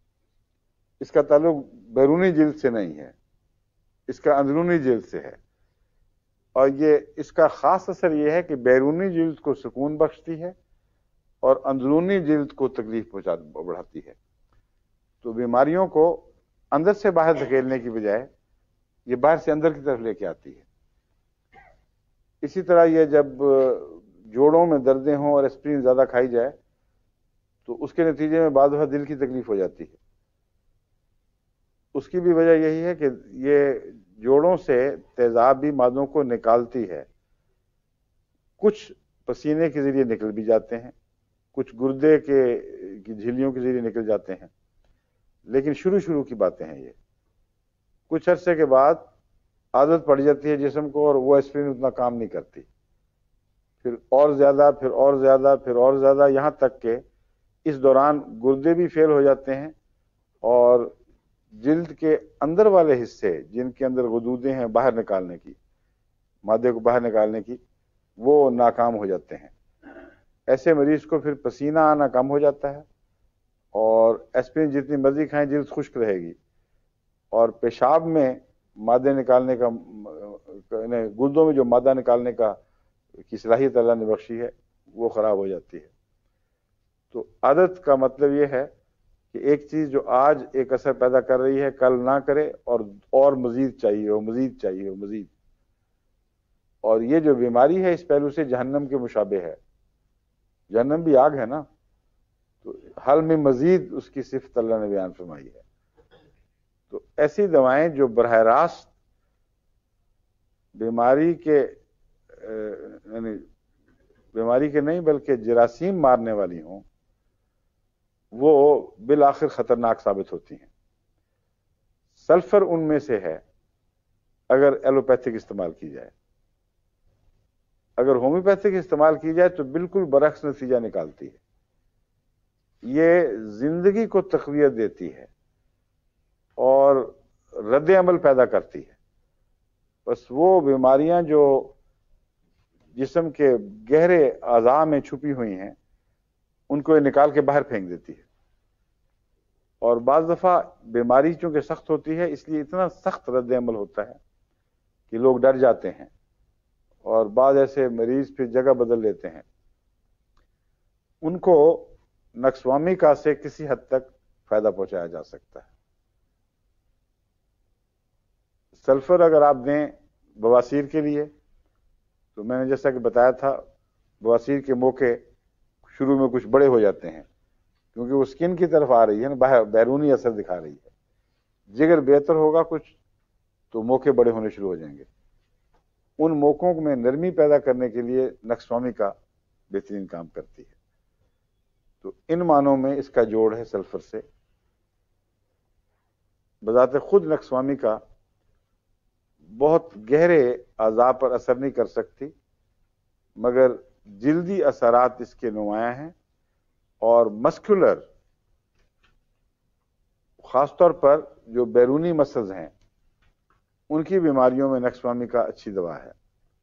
اس کا تعلق بیرونی جلد سے نہیں ہے، اس کا اندرونی جلد سے ہے، اور اس کا خاص اثر یہ ہے کہ بیرونی جلد کو سکون بخشتی ہے اور اندرونی جلد کو تکلیف بڑھاتی ہے۔ تو بیماریوں کو اندر سے باہر دھکیلنے کی بجائے یہ باہر سے اندر کی طرف لے کے آتی ہے۔ اسی طرح یہ جب جوڑوں میں دردیں ہوں اور ایسپرین زیادہ کھائی جائے تو اس کے نتیجے میں بعض دفعہ دل کی تکلیف ہو جاتی ہے۔ اس کی بھی وجہ یہی ہے کہ یہ جوڑوں سے تیزابی مادوں کو نکالتی ہے، کچھ پسینے کے ذریعے نکل بھی جاتے ہیں، کچھ گردے کی جھلیوں کے ذریعے نکل جاتے ہیں، لیکن شروع کی باتیں ہیں۔ یہ کچھ عرصے کے بعد عادت پڑ جاتی ہے جسم کو اور وہ ایسپرین اتنا کام نہیں کرتی، پھر اور زیادہ پھر اور زیادہ پھر اور زیادہ، یہاں تک کہ اس دوران گردے بھی فیل ہو جاتے ہیں اور جلد کے اندر والے حصے جن کے اندر غدودیں ہیں باہر نکالنے کی، مادے کو باہر نکالنے کی، وہ ناکام ہو جاتے ہیں۔ ایسے مریض کو پھر پسینہ آنا کم ہو جاتا ہے اور ایسپرین جتنی مرضی کھائیں جلد خشک رہے گی، اور پیشاب میں مادے نکالنے کا، گردوں میں جو مادہ نکالنے کی صلاحیت اللہ نے بخشی ہے وہ خراب ہو جاتی ہے۔ تو عادت کا مطلب یہ ہے کہ ایک چیز جو آج ایک اثر پیدا کر رہی ہے کل نہ کرے، اور مزید چاہیے ہو، مزید چاہیے ہو، مزید۔ اور یہ جو بیماری ہے اس پہلو سے جہنم کے مشابہ ہے، جہنم بھی آگ ہے نا، تو حل میں مزید اس کی صفت اللہ نے بیان فرمائی ہے۔ تو ایسی دوائیں جو براہ راست بیماری کے یعنی بیماری کے نہیں بلکہ جراثیم مارنے والی ہوں، وہ بالآخر خطرناک ثابت ہوتی ہیں۔ سلفر ان میں سے ہے اگر ایلوپیتھک استعمال کی جائے۔ اگر ہومیوپیتھک استعمال کی جائے تو بالکل برعکس نتیجہ نکالتی ہے۔ یہ زندگی کو تقویت دیتی ہے اور رد عمل پیدا کرتی ہے۔ بس وہ بیماریاں جو جسم کے گہرے اعضاء میں چھپی ہوئی ہیں ان کو یہ نکال کے باہر پھینک دیتی ہے۔ اور بعض دفعہ بیماری چونکہ سخت ہوتی ہے اس لیے اتنا سخت رد عمل ہوتا ہے کہ لوگ ڈر جاتے ہیں، اور بعض ایسے مریض پھر جگہ بدل لیتے ہیں۔ ان کو نقصوامیکا سے کسی حد تک فائدہ پہنچایا جا سکتا ہے۔ سلفر اگر آپ دیں بواسیر کے لیے تو میں نے جیسا کہ بتایا تھا بواسیر کے موقع شروع میں کچھ بڑے ہو جاتے ہیں کیونکہ وہ سکن کی طرف آ رہی ہے نا، بیرونی اثر دکھا رہی ہے۔ جگر بہتر ہوگا کچھ تو موقع بڑے ہونے شروع ہو جائیں گے۔ ان موقعوں میں نرمی پیدا کرنے کے لیے نقصوامیکا بہترین کام کرتی ہے۔ تو ان معنوں میں اس کا جوڑ ہے سلفر سے۔ بذات خود نقصوامیکا بہت گہرے اعضاء پر اثر نہیں کر سکتی، مگر جلدی اثرات اس کے نمایاں ہیں، اور مسکولر خاص طور پر جو بیرونی مسلز ہیں ان کی بیماریوں میں نقصوامیکا اچھی دوا ہے۔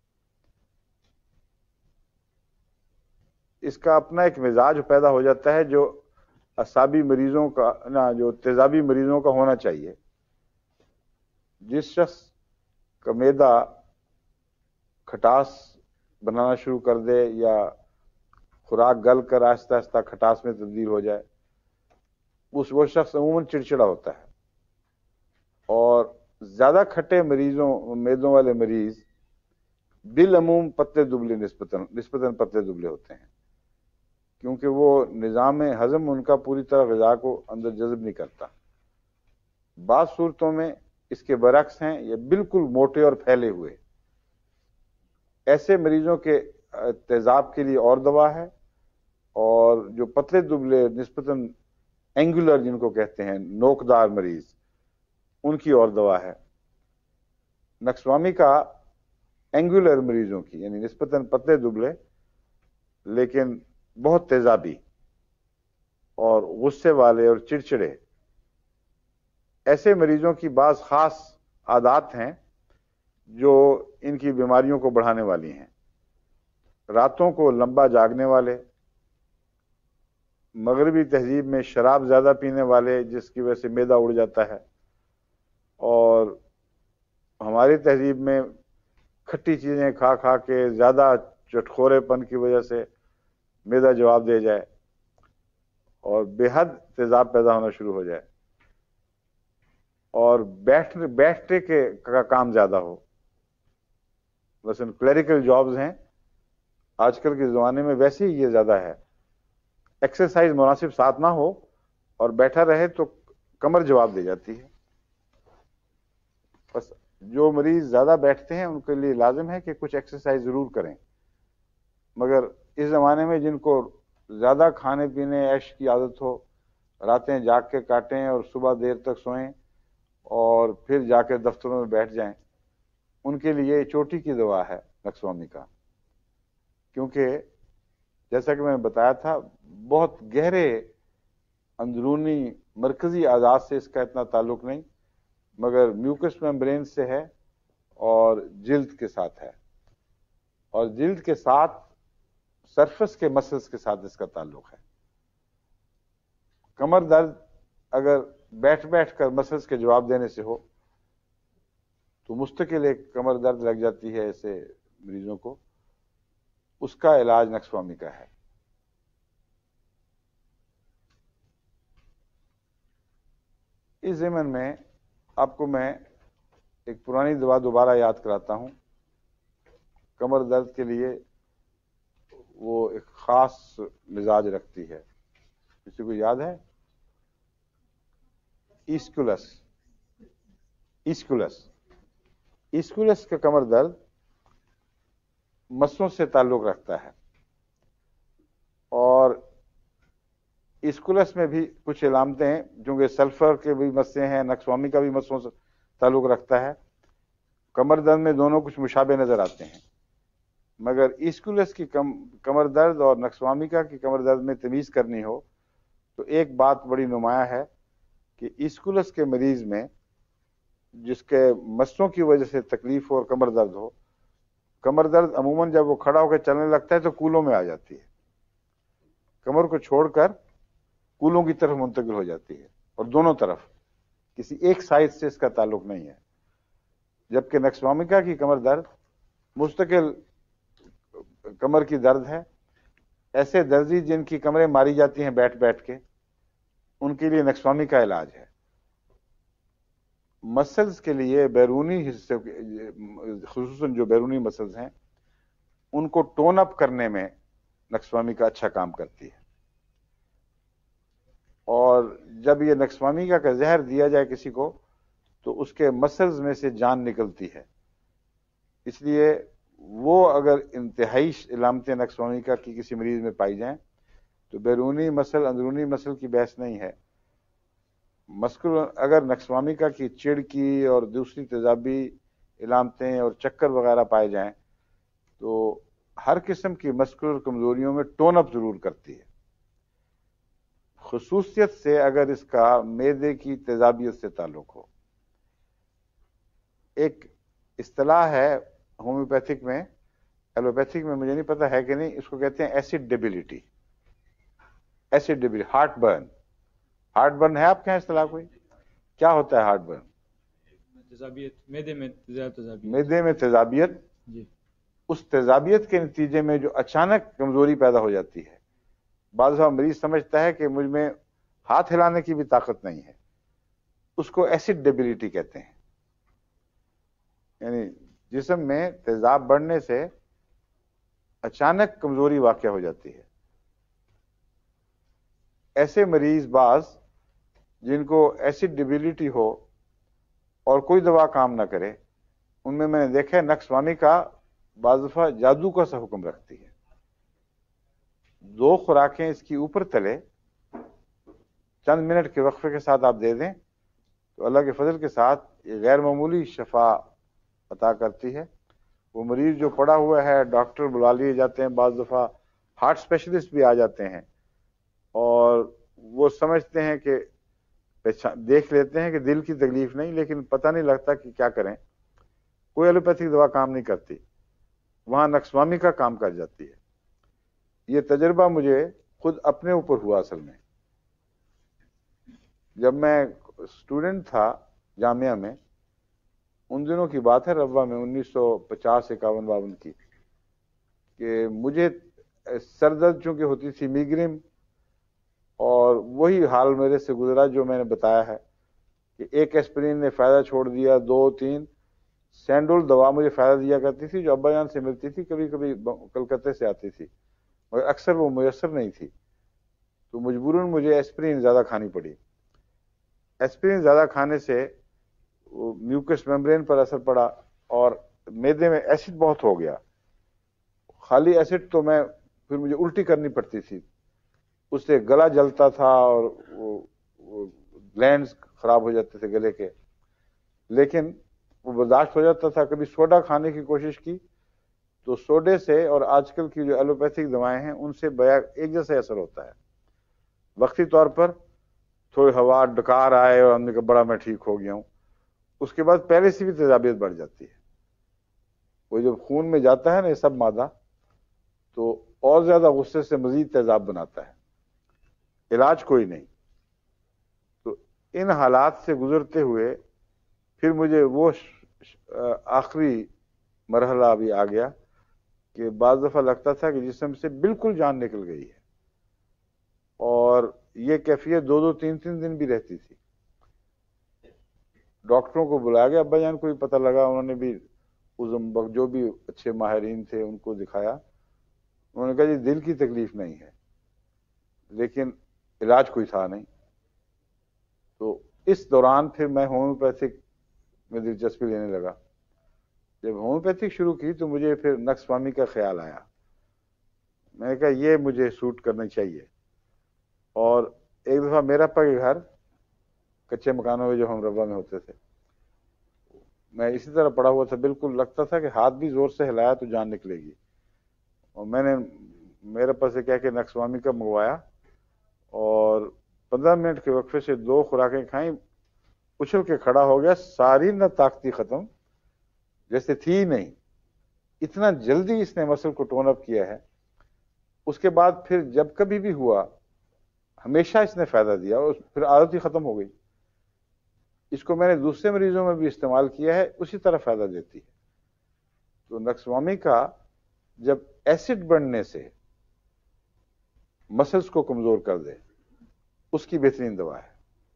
اس کا اپنا ایک مزاج پیدا ہو جاتا ہے جو اعصابی مریضوں کا جو تیزابی مریضوں کا ہونا چاہیے۔ جس شخص کا معدہ کھٹاس بنانا شروع کر دے یا خوراک گل کر آہستہ آہستہ کھٹاس میں تبدیل ہو جائے، وہ شخص عموماً چڑچڑا ہوتا ہے، اور زیادہ کھٹے معدوں والے مریض بالعموم پتلے دبلے نسبتاً پتلے دبلے ہوتے ہیں، کیونکہ وہ نظام ہضم ان کا پوری طرح غذا کو اندر جذب نہیں کرتا۔ بعض صورتوں میں اس کے برعکس ہیں، یہ بالکل موٹے اور پھیلے ہوئے۔ ایسے مریضوں کے تیزاب کے لیے اور دوا ہے، اور جو پتلے دبلے نسبتاً اینگولر جن کو کہتے ہیں نوکدار مریض، ان کی اور دوا ہے۔ نقصوامیکا اینگولر مریضوں کی یعنی نسبتاً پتلے دبلے لیکن بہت تیزابی اور غصے والے اور چڑچڑے، ایسے مریضوں کی بعض خاص عادات ہیں جو ان کی بیماریوں کو بڑھانے والی ہیں۔ راتوں کو لمبا جاگنے والے، مغربی تہذیب میں شراب زیادہ پینے والے جس کی وجہ سے معدہ اڑ جاتا ہے، اور ہماری تہذیب میں کھٹی چیزیں کھا کھا کے زیادہ چٹخورے پن کی وجہ سے معدہ جواب دے جائے اور بے حد تیزاب پیدا ہونا شروع ہو جائے، اور بیٹھنے کا کام زیادہ ہو۔ مثلا کلیریکل جابز ہیں آج کل کے زمانے میں، ویسے ہی یہ زیادہ ہے۔ ایکسرسائز مناسب ساتھ نہ ہو اور بیٹھا رہے تو کمر جواب دے جاتی ہے۔ بس جو مریض زیادہ بیٹھتے ہیں ان کے لیے لازم ہے کہ کچھ ایکسرسائز ضرور کریں، مگر اس زمانے میں جن کو زیادہ کھانے پینے عیش کی عادت ہو، راتیں جاگ کے کاٹیں اور صبح دیر تک سوئیں اور پھر جا کے دفتروں میں بیٹھ جائیں، ان کے لیے چوٹی کی دوا ہے نقصوامیکا، کیونکہ جیسا کہ میں نے بتایا تھا بہت گہرے اندرونی مرکزی اعضاء سے اس کا اتنا تعلق نہیں، مگر میوکس میمبرین سے ہے اور جلد کے ساتھ ہے، اور جلد کے ساتھ सरफेस के मसल्स के साथ इसका ताल्लुक है। कमर दर्द अगर बैठ बैठ कर मसल्स के जवाब देने से हो तो मुस्तकिल एक कमर दर्द लग जाती है ऐसे मरीजों को, उसका इलाज नक्सवामी का है। इस ज़मन में आपको मैं एक पुरानी दवा दोबारा याद कराता हूं। कमर दर्द के लिए वो एक खास मिजाज रखती है, किसी को याद है? ईस्कुलस। ईस्कुलस ईस्कुलस का कमर दर्द मसलों से ताल्लुक रखता है, और ईस्कुलस में भी कुछ इलामतें हैं, जो कि सल्फर के भी मसले हैं, नक्सवामी का भी मसलों से ताल्लुक रखता है। कमर दर्द में दोनों कुछ मुशाबे नजर आते हैं, मगर ईस्कुलस की कमर दर्द और नक्सवामिका की कमर दर्द में तमीज करनी हो तो एक बात बड़ी नुमाया है कि ईस्कुलस के मरीज में जिसके मसलों की वजह से तकलीफ हो और कमर दर्द हो, कमर दर्द अमूमन जब वो खड़ा होकर चलने लगता है तो कूलों में आ जाती है, कमर को छोड़कर कूलों की तरफ मुंतकिल हो जाती है, और दोनों तरफ, किसी एक साइड से इसका ताल्लुक नहीं है। जबकि नक्सवामिका की कमर दर्द मुस्तकिल कमर की दर्द है। ऐसे दर्दी जिनकी कमरें मारी जाती हैं बैठ बैठ के, उनके लिए नक्सवामी का इलाज है। मसल्स के लिए बैरूनी हिस्से, खुसूसन जो बैरूनी मसल्स हैं, उनको टोन अप करने में नक्सवामी का अच्छा काम करती है। और जब ये नक्सवामी का जहर दिया जाए किसी को तो उसके मसल्स में से जान निकलती है। इसलिए वो अगर इंतहाई इलामतें नक्सवामिका की किसी मरीज में पाई जाएं तो बैरूनी मसल अंदरूनी मसल की बहस नहीं है। अगर नक्सवामिका की चिड़ की और दूसरी तेजाबी इलामतें और चक्कर वगैरह पाए जाएं तो हर किस्म की मस्कुलर कमजोरियों में टोन अप जरूर करती है, खुसूसियत से अगर इसका मेदे की तेजाबियत से ताल्लुक हो। एक इस्तिलाह है होम्योपैथिक में, एलोपैथिक में मुझे नहीं पता है कि नहीं, इसको कहते हैं acid debility. Acid debility, heartburn. Heartburn है आपके यहाँ इस्तिलाह कोई? क्या होता है हार्ट बर्न? तेजाबियत, मेदे में तेजाबियत। मेदे में तेजाबियत जी। उस तेजाबियत के नतीजे में जो अचानक कमजोरी पैदा हो जाती है, बाद मरीज समझता है कि मुझ में हाथ हिलाने की भी ताकत नहीं है, उसको एसिड डेबिलिटी कहते हैं। यानी जिस्म में तेजाब बढ़ने से अचानक कमजोरी वाक़या हो जाती है। ऐसे मरीज बाज जिनको एसिड डेबिलिटी हो और कोई दवा काम ना करे, उनमें मैंने देखा है नक्सवामी का बाज़ दफा जादू का सा हुक्म रखती है। 2 खुराकें इसकी ऊपर तले चंद मिनट के वक्फे के साथ आप दे दें तो अल्लाह के फजल के साथ ये गैर मामूली शफा अता करती है। वो मरीज जो पड़ा हुआ है, डॉक्टर बुला लिए जाते हैं, बाज़ दफ़ा हार्ट स्पेशलिस्ट भी आ जाते हैं और वो समझते हैं कि देख लेते हैं कि दिल की तकलीफ नहीं, लेकिन पता नहीं लगता कि क्या करें। कोई एलोपैथिक दवा काम नहीं करती, वहां नक्सवामी का काम कर जाती है। ये तजर्बा मुझे खुद अपने ऊपर हुआ। असल में जब मैं स्टूडेंट था जामिया में, उन दिनों की बात है, रब्बा में 1950-51 की, कि मुझे सरदर्द चूंकि होती थी, मिग्रेन, और वही हाल मेरे से गुजरा जो मैंने बताया है कि एक एस्पिरिन ने फ़ायदा छोड़ दिया, 2-3 सैंडोल दवा मुझे फ़ायदा दिया करती थी जो अब्बा जान से मिलती थी, कभी कभी कलकत्ते से आती थी, मगर अक्सर वो मुयसर नहीं थी, तो मजबूरन मुझे एस्पिरिन ज़्यादा खानी पड़ी। एस्पिरिन ज़्यादा खाने से म्यूकस मेम्ब्रेन पर असर पड़ा और मैदे में एसिड बहुत हो गया। खाली एसिड तो मैं फिर मुझे उल्टी करनी पड़ती थी, उससे गला जलता था और वो ग्लैंड्स खराब हो जाते थे गले के, लेकिन वो बर्दाश्त हो जाता था। कभी सोडा खाने की कोशिश की तो सोडे से और आजकल की जो एलोपैथिक दवाएं हैं उनसे बया एक जैसा असर होता है। वक्ती तौर पर थोड़ी हवा डकार आए और हमने कहा बड़ा मैं ठीक हो गया हूँ, उसके बाद पहले से भी तेजाबियत बढ़ जाती है। वो जब खून में जाता है ना ये सब मादा, तो اور زیادہ غصے سے مزید تیزاب بناتا ہے، علاج کوئی نہیں۔ تو ان حالات سے گزرتے ہوئے پھر مجھے وہ آخری مرحلہ ابھی آ گیا کہ بعض دفعہ لگتا تھا کہ جسم سے بالکل جان نکل گئی ہے، اور یہ کیفیت 2-3 دن بھی رہتی تھی۔ ڈاکٹروں کو بلایا گیا، ابا جان کوئی پتہ لگا، انہوں نے بھی جو بھی اچھے ماہرین تھے ان کو دکھایا، انہوں نے کہا جی دل کی تکلیف نہیں ہے، لیکن علاج کوئی تھا نہیں۔ تو اس دوران پھر میں ہومیوپیتھک میں دلچسپی لینے لگا۔ جب ہومیوپیتھک شروع کی تو مجھے پھر نقص فہمی کا خیال آیا، میں نے کہا یہ مجھے سوٹ کرنا چاہیے۔ اور ایک دفعہ میرا پا کے گھر کچے مکانوں میں جو ہم ربا میں ہوتے تھے، میں اسی طرح پڑا ہوا تھا، بالکل لگتا تھا کہ ہاتھ بھی زور سے ہلایا تو جان نکلے گی، اور میں نے میرے پاس سے کہہ کے نقص فہمی کا منگوایا، اور 15 منٹ کے وقفے سے 2 خوراکیں کھائیں، اچھل کے کھڑا ہو گیا، ساری نہ طاقتی ختم، جیسے تھی ہی نہیں۔ اتنا جلدی اس نے مسل کو ٹون اپ کیا ہے۔ اس کے بعد پھر جب کبھی بھی ہوا ہمیشہ اس نے فائدہ دیا، اور پھر عادت ہی ختم ہو گئی۔ اس کو میں نے دوسرے مریضوں میں بھی استعمال کیا ہے، اسی طرح فائدہ دیتی ہے۔ تو نقص فہمی کا جب ایسڈ بڑھنے سے مسلز کو کمزور کر دے، اس کی بہترین دوا ہے۔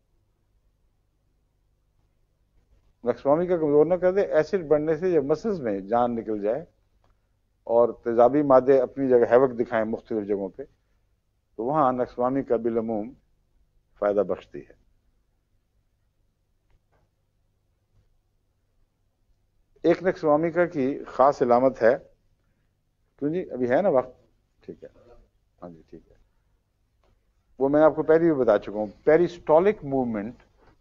نقص فہمی کا کمزور نہ کر دے، ایسڈ بڑھنے سے جب مسلز میں جان نکل جائے اور تیزابی مادے اپنی جگہ ہیوک دکھائیں مختلف جگہوں پہ، تو وہاں نقص فہمی کا بالعموم فائدہ بخشتی ہے۔ ایک نقص فہمی کا کی خاص علامت ہے، کیوں جی ابھی ہے نا وقت؟ ٹھیک ہے، ہاں جی ٹھیک ہے۔ وہ میں آپ کو پہلے بھی بتا چکا ہوں، پیریسٹولک موومنٹ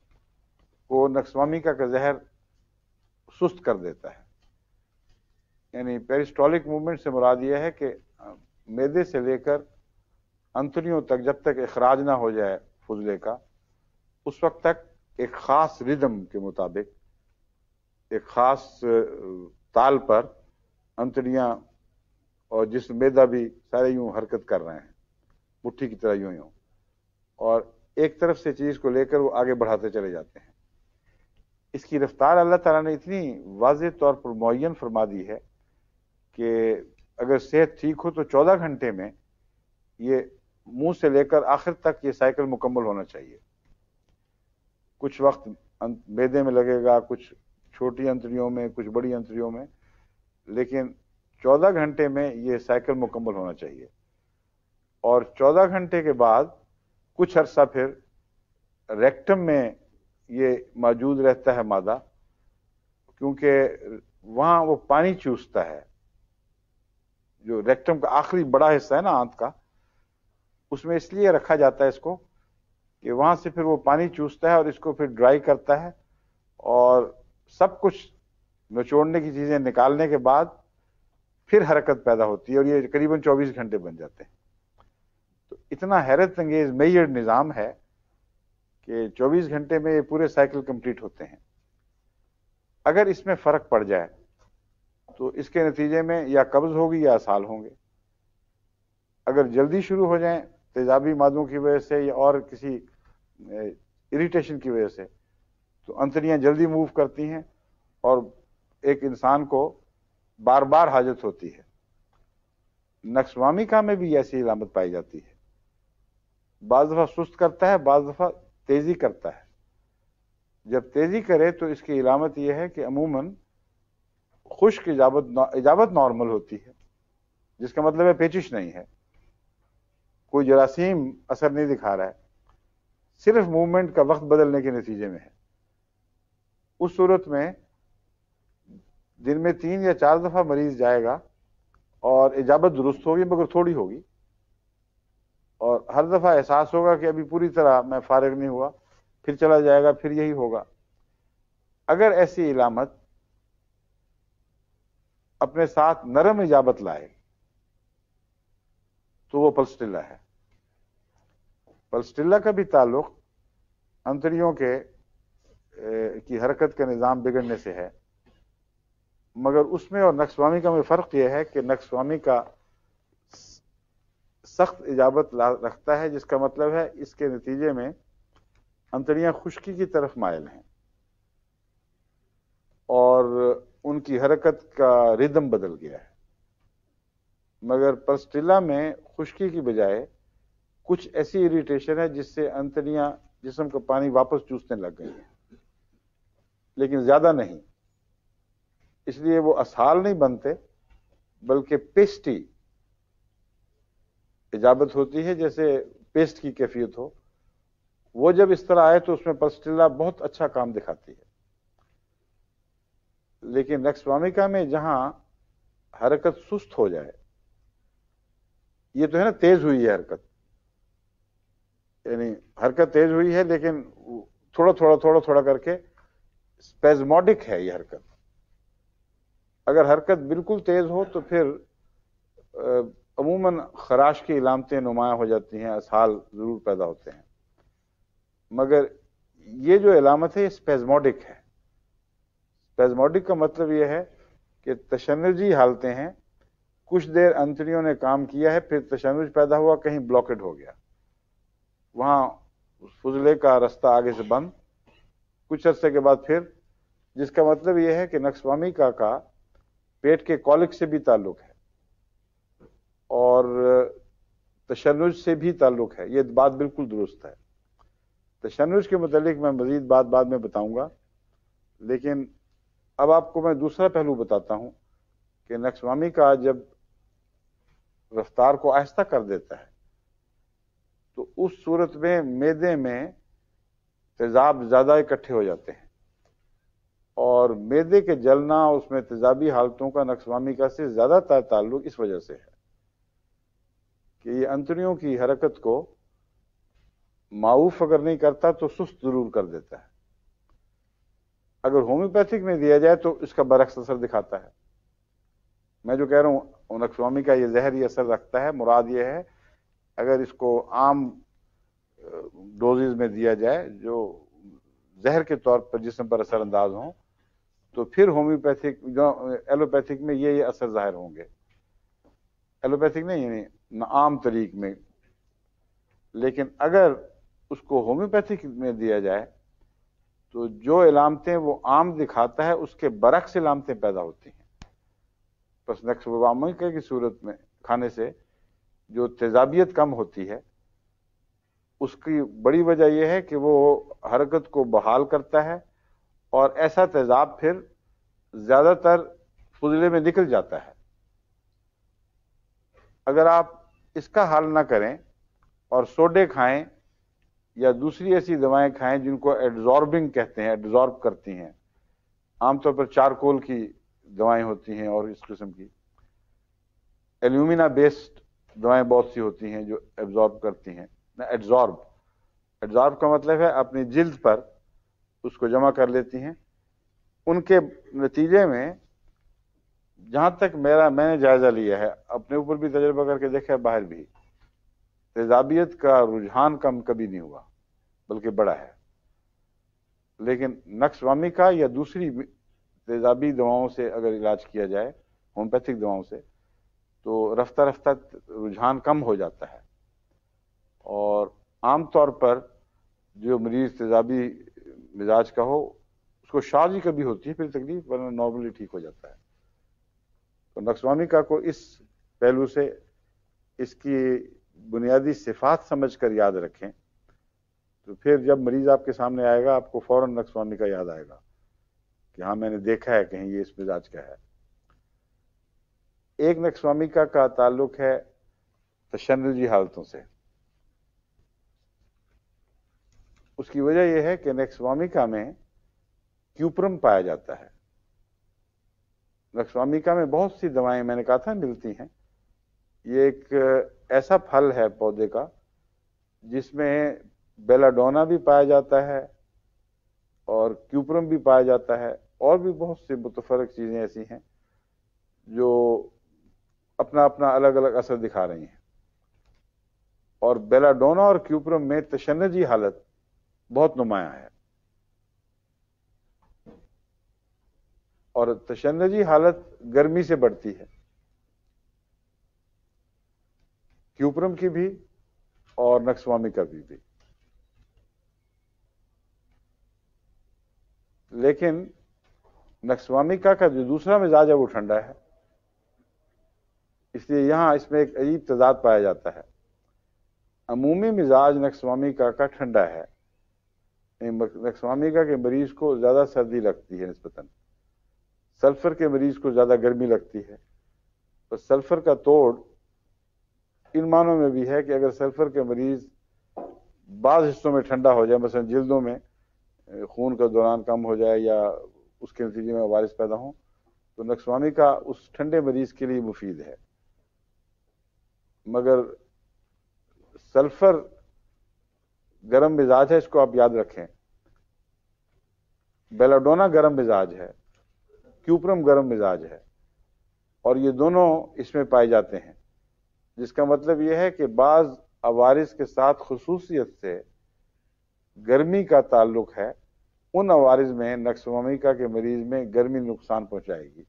کو نقص فہمی کا زہر سست کر دیتا ہے۔ یعنی پیریسٹولک موومنٹ سے مراد یہ ہے کہ معدے سے لے کر انتڑیوں تک جب تک اخراج نہ ہو جائے فضلے کا، اس وقت تک ایک خاص ردم کے مطابق، ایک خاص تال پر انتڑیاں اور جسم معدہ بھی سارے یوں حرکت کر رہے ہیں، مٹھی کی طرح یوں، اور ایک طرف سے چیز کو لے کر وہ آگے بڑھاتے چلے جاتے ہیں۔ اس کی رفتار اللہ تعالیٰ نے اتنی واضح طور پر معین فرما دی ہے کہ اگر صحت ٹھیک ہو تو 14 گھنٹے میں یہ منہ سے لے کر آخر تک یہ سائیکل مکمل ہونا چاہیے۔ کچھ وقت معدے میں لگے گا، کچھ چھوٹی انتڑیوں میں، کچھ بڑی انتڑیوں میں، لیکن 14 گھنٹے میں یہ سائیکل مکمل ہونا چاہیے۔ اور 14 گھنٹے کے بعد کچھ عرصہ پھر ریکٹم میں یہ موجود رہتا ہے مادہ، کیونکہ وہاں وہ پانی چوستا ہے۔ جو ریکٹم کا آخری بڑا حصہ ہے نا آنت کا، اس میں اس لیے رکھا جاتا ہے اس کو کہ وہاں سے پھر وہ پانی چوستا ہے اور اس کو پھر ڈرائی کرتا ہے، اور سب کچھ نچوڑنے کی چیزیں نکالنے کے بعد پھر حرکت پیدا ہوتی ہے، اور یہ قریباً 24 گھنٹے بن جاتے ہیں۔ تو اتنا حیرت انگیز میئرڈ نظام ہے کہ 24 گھنٹے میں یہ پورے سائیکل کمپلیٹ ہوتے ہیں۔ اگر اس میں فرق پڑ جائے تو اس کے نتیجے میں یا قبض ہوگی یا اسہال ہوں گے۔ اگر جلدی شروع ہو جائیں تیزابی مادوں کی وجہ سے یا اور کسی اریٹیشن کی وجہ سے، تو انتڑیاں جلدی موو کرتی ہیں اور ایک انسان کو بار بار حاجت ہوتی ہے۔ نقص فہمی کا میں بھی ایسی علامت پائی جاتی ہے، بعض دفعہ سست کرتا ہے، بعض دفعہ تیزی کرتا ہے۔ جب تیزی کرے تو اس کی علامت یہ ہے کہ عموماً خشک اجابت نارمل ہوتی ہے، جس کا مطلب ہے پیچش نہیں ہے، کوئی جراثیم اثر نہیں دکھا رہا ہے، صرف موومنٹ کا وقت بدلنے کے نتیجے میں ہے۔ اس صورت میں دن میں 3 یا 4 دفعہ مریض جائے گا اور اجابت درست ہوگی مگر تھوڑی ہوگی، اور ہر دفعہ احساس ہوگا کہ ابھی پوری طرح میں فارغ نہیں ہوا، پھر چلا جائے گا، پھر یہی ہوگا۔ اگر ایسی علامت اپنے ساتھ نرم اجابت لائے تو وہ پلسٹیلا ہے۔ پلسٹیلا کا بھی تعلق انتڑیوں کی حرکت کا نظام بگڑنے سے ہے، مگر اس میں اور نقص فہمی کا میں فرق یہ ہے کہ نقص فہمی کا سخت اجابت رکھتا ہے، جس کا مطلب ہے اس کے نتیجے میں انتڑیاں خشکی کی طرف مائل ہیں اور ان کی حرکت کا ردم بدل گیا ہے۔ مگر پلسٹیلا میں خشکی کی بجائے کچھ ایسی اریٹیشن ہے جس سے انتڑیاں جسم کا پانی واپس چوسنے لگ گئی ہیں، لیکن زیادہ نہیں، اس لیے وہ اسہال نہیں بنتے بلکہ پیسٹی اجابت ہوتی ہے، جیسے پیسٹ کی کیفیت ہو۔ وہ جب اس طرح آئے تو اس میں پلسٹیلا بہت اچھا کام دکھاتی ہے۔ لیکن نیکس وامیکا میں جہاں حرکت سست ہو جائے، یہ تو ہے نا تیز ہوئی ہے حرکت، یعنی حرکت تیز ہوئی ہے لیکن تھوڑا تھوڑا تھوڑا تھوڑا کر کے اسپیزموڈک ہے یہ حرکت۔ اگر حرکت بالکل تیز ہو تو پھر عموماً خراش کی علامتیں نمایاں ہو جاتی ہیں، اسہال ضرور پیدا ہوتے ہیں، مگر یہ جو علامت ہے یہ اسپیزموڈک ہے۔ اسپیزموڈک کا مطلب یہ ہے کہ تشنجی حالتیں ہیں، کچھ دیر انتڑیوں نے کام کیا ہے، پھر تشنج پیدا ہوا، کہیں بلاکڈ ہو گیا، وہاں فضلے کا رستہ آگے سے بند، کچھ عرصے کے بعد پھر، جس کا مطلب یہ ہے کہ نیکس وامیکا کا پیٹ کے کولک سے بھی تعلق ہے اور تشنج سے بھی تعلق ہے۔ یہ بات بالکل درست ہے۔ تشنج کے متعلق میں مزید بات بعد میں بتاؤں گا، لیکن اب آپ کو میں دوسرا پہلو بتاتا ہوں کہ نیکس وامیکا جب رفتار کو آہستہ کر دیتا ہے تو اس صورت میں معدے میں تیزاب زیادہ اکٹھے ہو جاتے ہیں، اور معدے کے جلنا، اس میں تیزابی حالتوں کا نیکس وامیکا سے زیادہ تر تعلق اس وجہ سے ہے کہ یہ انتڑیوں کی حرکت کو معاوف اگر نہیں کرتا تو سست ضرور کر دیتا ہے۔ اگر ہومیوپیتھک میں دیا جائے تو اس کا برعکس اثر دکھاتا ہے۔ میں جو کہہ رہا ہوں نیکس وامیکا یہ زہری اثر رکھتا ہے، مراد یہ ہے اگر اس کو عام ڈوزز میں دیا جائے جو زہر کے طور پر جسم پر اثر انداز ہوں تو پھر ہومیوپیتھک ایلوپیتھک میں یہ اثر ظاہر ہوں گے، ایلوپیتھک نہیں یعنی عام طریق میں۔ لیکن اگر اس کو ہومیوپیتھک میں دیا جائے تو جو علامتیں وہ عام دکھاتا ہے اس کے برعکس علامتیں پیدا ہوتی ہیں۔ بس نیکس وامیکا کی صورت میں کھانے سے جو تیزابیت کم ہوتی ہے، اس کی بڑی وجہ یہ ہے کہ وہ حرکت کو بحال کرتا ہے اور ایسا تیزاب پھر زیادہ تر فضلے میں نکل جاتا ہے۔ اگر آپ اس کا حل نہ کریں اور سوڈے کھائیں یا دوسری ایسی دوائیں کھائیں جن کو ایڈزاربنگ کہتے ہیں، ایڈزارب کرتی ہیں، عام طور پر چارکول کی دوائیں ہوتی ہیں اور اس قسم کی ایلومینا بیسڈ دوائیں بہت سی ہوتی ہیں جو ایبزارب کرتی ہیں۔ ایڈزارب کا مطلب ہے اپنی جلد پر اس کو جمع کر لیتی ہیں۔ ان کے نتیجے میں جہاں تک میں نے جائزہ لیا ہے، اپنے اوپر بھی تجربہ کر کے دیکھا ہے، باہر بھی، تیزابیت کا رجحان کم کبھی نہیں ہوا بلکہ بڑا ہے۔ لیکن نیکس وامیکا یا دوسری تیزابی دواؤں سے اگر علاج کیا جائے، ہومیوپیتھک دواؤں سے، تو رفتہ رفتہ رجحان کم ہو جاتا ہے، اور عام طور پر جو مریض تیزابی مزاج کا ہو اس کو شارج ہی کبھی ہوتی ہے، پھر تکلیف، ورنہ نارملی ٹھیک ہو جاتا ہے۔ تو نیکس وامیکا کو اس پہلو سے اس کی بنیادی صفات سمجھ کر یاد رکھیں، تو پھر جب مریض آپ کے سامنے آئے گا آپ کو فوراً نیکس وامیکا یاد آئے گا کہ ہاں میں نے دیکھا ہے کہیں یہ اس مزاج کا ہے۔ ایک نیکس وامیکا کا تعلق ہے تشنجی حالتوں سے۔ اس کی وجہ یہ ہے کہ نیکس وامیکا میں کیوپرم پایا جاتا ہے۔ نیکس وامیکا میں بہت سی دوائیں میں نے کہا تھا ملتی ہیں۔ یہ ایک ایسا پھل ہے پودے کا جس میں بیلا ڈونا بھی پایا جاتا ہے اور کیوپرم بھی پایا جاتا ہے، اور بھی بہت سی متفرق چیزیں ایسی ہیں جو اپنا اپنا الگ الگ اثر دکھا رہی ہیں، اور بیلا ڈونا اور کیوپرم میں تشنجی حالت بہت نمایاں ہے، اور تشنجی حالت گرمی سے بڑھتی ہے۔ क्यूप्रम की भी और नक्सवामिका की भी। लेकिन नक्सवामिका का जो दूसरा मिजाज है वो ठंडा है, इसलिए यहां इसमें एक अजीब तजाद पाया जाता है। अमूमी मिजाज नक्सवामिका का ठंडा है, नक्सवामिका के मरीज को ज्यादा सर्दी लगती है निस्बतन, सल्फर के मरीज को ज्यादा गर्मी लगती है। तो सल्फर का तोड़ इन मानों में भी है कि अगर सल्फर के मरीज बाज़ हिस्सों में ठंडा हो जाए, मसलन जिल्दों में खून का दौरान कम हो जाए या उसके नतीजे में वारिस पैदा हो, तो नक्सवामिका उस ठंडे मरीज के लिए मुफीद है। मगर सल्फर गर्म मिजाज है, इसको आप याद रखें। बेलाडोना गर्म मिजाज है, क्यूप्रम गर्म मिजाज है, और ये दोनों इसमें पाए जाते हैं, जिसका मतलब यह है कि बाज अवारिस के साथ खुसूसियत से गर्मी का ताल्लुक है। उन अवारिस में नक्सवामिका के मरीज में गर्मी नुकसान पहुंचाएगी,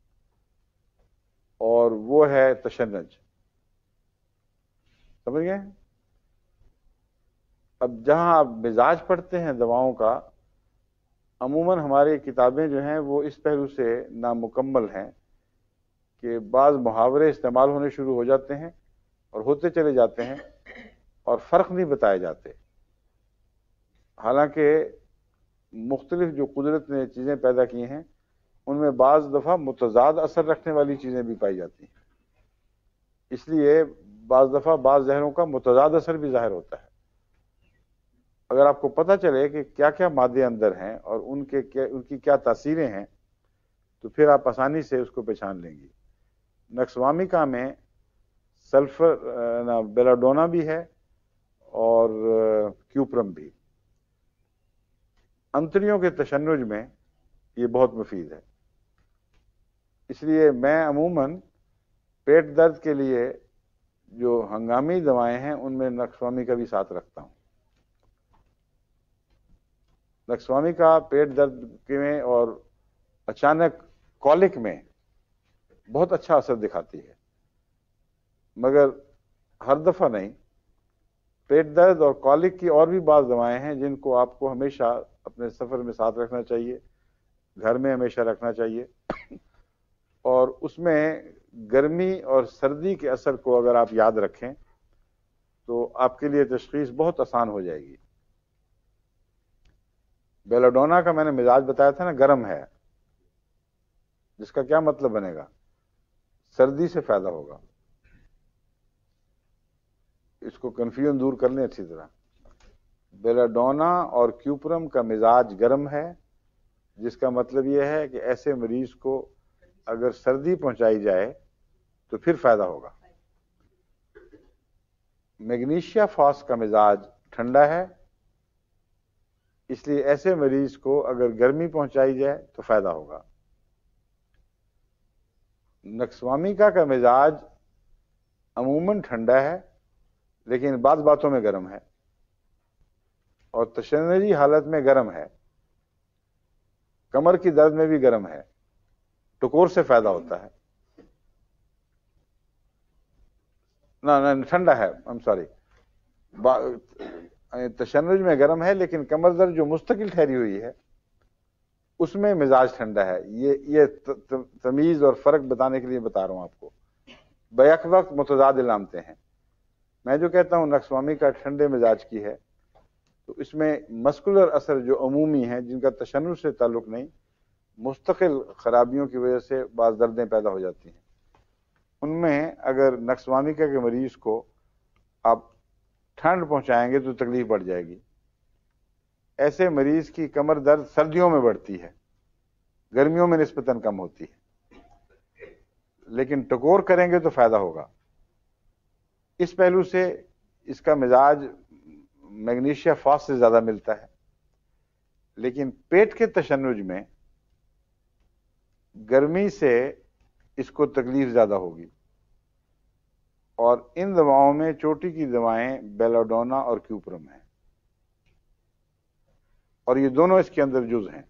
और वो है तशन्नुज। समझ गए? अब जहां आप मिजाज पढ़ते हैं दवाओं का, अमूमन हमारी किताबें जो हैं वो इस पहलू से नामुकम्मल हैं कि बाज़ मुहावरे इस्तेमाल होने शुरू हो जाते हैं और होते चले जाते हैं और फ़र्क नहीं बताए जाते। हालांकि मुख्तलिफ जो कुदरत ने चीज़ें पैदा की हैं उनमें बाज़ दफ़ा मुतज़ाद असर रखने वाली चीज़ें भी पाई जाती हैं, इसलिए बाज़ दफ़ा बाज़ जहरों का मुतज़ाद असर भी ज़ाहिर होता है। अगर आपको पता चले कि क्या क्या मादे अंदर हैं और उनकी क्या तासीरें हैं, तो फिर आप आसानी से उसको पहचान लेंगी। नक्सवामिका में सल्फर बेलाडोना भी है और क्यूप्रम भी। अंतड़ियों के तशन्नुज में ये बहुत मुफीद है, इसलिए मैं अमूमन पेट दर्द के लिए जो हंगामी दवाएं हैं उनमें नक्सवामिका भी साथ रखता हूं। नक्सवामिका पेट दर्द में और अचानक कॉलिक में बहुत अच्छा असर दिखाती है, मगर हर दफा नहीं। पेट दर्द और कॉलिक की और भी बाज़ दवाएं हैं जिनको आपको हमेशा अपने सफर में साथ रखना चाहिए, घर में हमेशा रखना चाहिए, और उसमें गर्मी और सर्दी के असर को अगर आप याद रखें तो आपके लिए तशखीस बहुत आसान हो जाएगी। बेलाडोना का मैंने मिजाज बताया था ना, गर्म है, जिसका क्या मतलब बनेगा? सर्दी से फायदा होगा। इसको कंफ्यूजन दूर कर लें अच्छी तरह। बेलाडोना और क्यूप्रम का मिजाज गर्म है, जिसका मतलब यह है कि ऐसे मरीज को अगर सर्दी पहुंचाई जाए तो फिर फायदा होगा। मैग्नीशिया फॉस का मिजाज ठंडा है, इसलिए ऐसे मरीज को अगर गर्मी पहुंचाई जाए तो फायदा होगा। नक्सवामिका का मिजाज अमूमन ठंडा है लेकिन बात बातों में गर्म है, और तशन्नुजी हालत में गर्म है, कमर की दर्द में भी गर्म है, टकोर से फायदा होता है। ना ठंडा है, आई एम सॉरी, तशन्नुज में गर्म है लेकिन कमर दर्द जो मुस्तकिल ठहरी हुई है उसमें मिजाज ठंडा है। ये तमीज और फर्क बताने के लिए बता रहा हूं आपको। बैक वक्त मुतजाद इलामतें हैं। मैं जो कहता हूं नक्सवामिका ठंडे मिजाज की है, तो इसमें मस्कुलर असर जो अमूमी हैं, जिनका तशन्नुज से ताल्लुक नहीं, मुस्तकिल खराबियों की वजह से बाज़ दर्दें पैदा हो जाती हैं, उनमें अगर नक्सवामिका के मरीज को आप ठंड पहुंचाएंगे तो तकलीफ बढ़ जाएगी। ऐसे मरीज की कमर दर्द सर्दियों में बढ़ती है, गर्मियों में निस्बतन कम होती है, लेकिन टकोर करेंगे तो फायदा होगा। इस पहलू से इसका मिजाज मैग्नीशिया फॉस से ज्यादा मिलता है, लेकिन पेट के तशन्नुज में गर्मी से इसको तकलीफ ज्यादा होगी, और इन दवाओं में चोटी की दवाएं बेलाडोना और क्यूप्रम हैं, और ये दोनों इसके अंदर जुज हैं।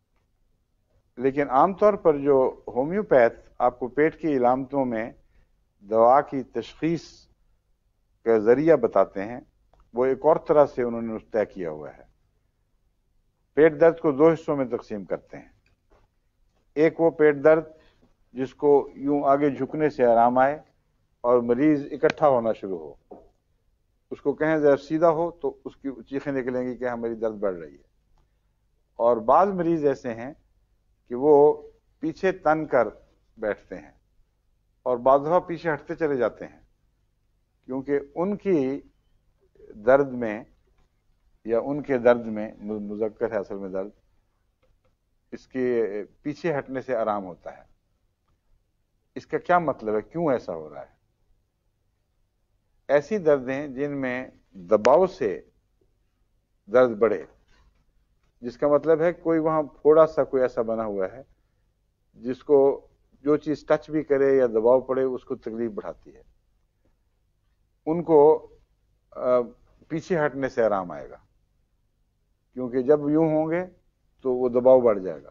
लेकिन आमतौर पर जो होम्योपैथ आपको पेट की इलामतों में दवा की तशखीस का जरिया बताते हैं, वो एक और तरह से उन्होंने तय किया हुआ है। पेट दर्द को दो हिस्सों में तकसीम करते हैं। एक वो पेट दर्द जिसको यूं आगे झुकने से आराम आए और मरीज इकट्ठा होना शुरू हो, उसको कहें जरा सीधा हो तो उसकी चीखें निकलेंगी कि हमारी दर्द बढ़ रही है। और बाद मरीज ऐसे हैं कि वो पीछे तन कर बैठते हैं और बाद दफा पीछे हटते चले जाते हैं, क्योंकि उनकी दर्द में या उनके दर्द में, मुज़क्कर है असल में दर्द, इसके पीछे हटने से आराम होता है। इसका क्या मतलब है, क्यों ऐसा हो रहा है? ऐसी दर्दें जिनमें दबाव से दर्द बढ़े, जिसका मतलब है कोई वहां थोड़ा सा कोई ऐसा बना हुआ है जिसको जो चीज टच भी करे या दबाव पड़े उसको तकलीफ बढ़ाती है, उनको पीछे हटने से आराम आएगा, क्योंकि जब यूं होंगे तो वो दबाव बढ़ जाएगा।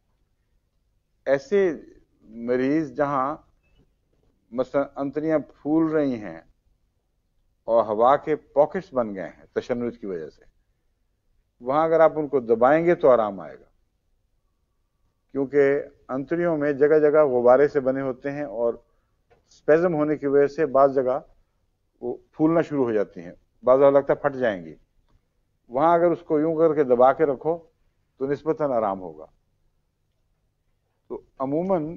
ऐसे मरीज जहां मसलन अंतड़ियां फूल रही हैं और हवा के पॉकेट्स बन गए हैं तशन्नुज की वजह से, वहां अगर आप उनको दबाएंगे तो आराम आएगा, क्योंकि अंतड़ियों में जगह जगह गुब्बारे से बने होते हैं और स्पेज़म होने की वजह से बाज़ जगह वो फूलना शुरू हो जाती हैं, बाज़ लगता है फट जाएंगी। वहां अगर उसको यूं करके दबा के रखो तो निस्बतन आराम होगा। तो अमूमन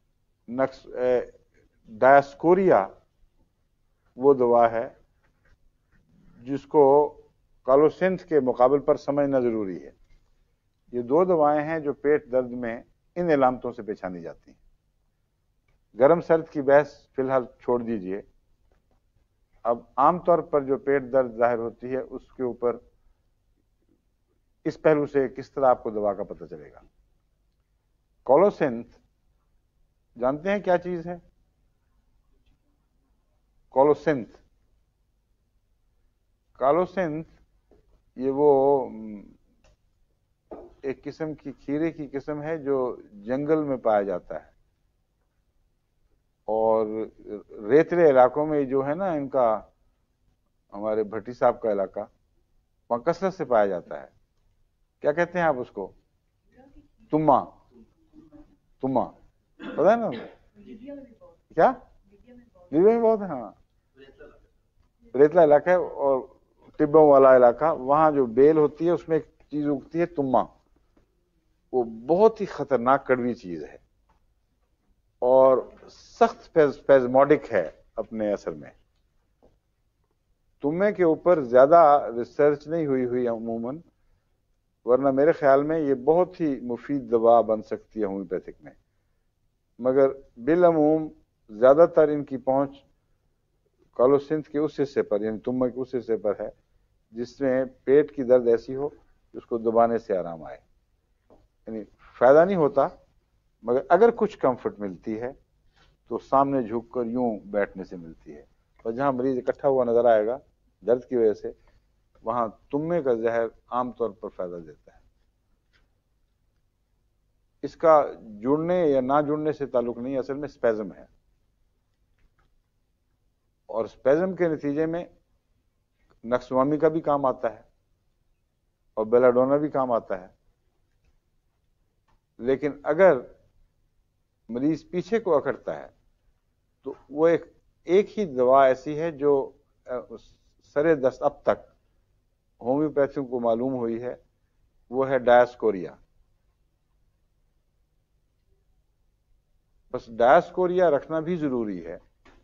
डायस्कोरिया वो दवा है जिसको कालोसिंथ के मुकाबले पर समझना जरूरी है। ये दो दवाएं हैं जो पेट दर्द में इन इलामतों से पहचानी जाती हैं। गर्म सर्द की बहस फिलहाल छोड़ दीजिए। अब आमतौर पर जो पेट दर्द जाहिर होती है उसके ऊपर इस पहलू से किस तरह आपको दवा का पता चलेगा। कोलोसिंथ जानते हैं क्या चीज है? कोलोसिंथ, कालोसिंथ ये वो एक किस्म की खीरे की किस्म है जो जंगल में पाया जाता है और रेतले इलाकों में जो है ना, इनका हमारे भट्टी साहब का इलाका, वहां कसरत से पाया जाता है। क्या कहते हैं आप उसको? तुम्मा, तुम्मा पता है ना? क्या लीबिया में बहुत है? हाँ, रेतला इलाका है और टिब्बों वाला इलाका, वहां जो बेल होती है उसमें एक चीज उगती है तुम्मा, वो बहुत ही खतरनाक कड़वी चीज है और सख्त स्पेज़मोडिक है अपने असर में। तुम्मे के ऊपर ज्यादा रिसर्च नहीं हुई अमूमन, वरना मेरे ख्याल में ये बहुत ही मुफीद दवा बन सकती है होम्योपैथिक में, मगर बिलअमूम ज्यादातर इनकी पहुंच कालोसिंथ के उस हिस्से पर, यानी तुम्मे के उस हिस्से पर है जिसमें पेट की दर्द ऐसी हो उसको दबाने से आराम आए। यानी फायदा नहीं होता, मगर अगर कुछ कंफर्ट मिलती है तो सामने झुककर यूं बैठने से मिलती है। और जहां मरीज इकट्ठा हुआ नजर आएगा दर्द की वजह से, वहां तुम्मे का जहर आमतौर पर फायदा देता है। इसका जुड़ने या ना जुड़ने से ताल्लुक नहीं, असल में स्पेज़म है और स्पेज़म के नतीजे में नक्सवामी का भी काम आता है और बेलाडोना भी काम आता है। लेकिन अगर मरीज पीछे को अकड़ता है तो वो एक ही दवा ऐसी है जो सरे दस्त अब तक होम्योपैथी को मालूम हुई है, वो है डायस्कोरिया। बस डायस्कोरिया रखना भी जरूरी है।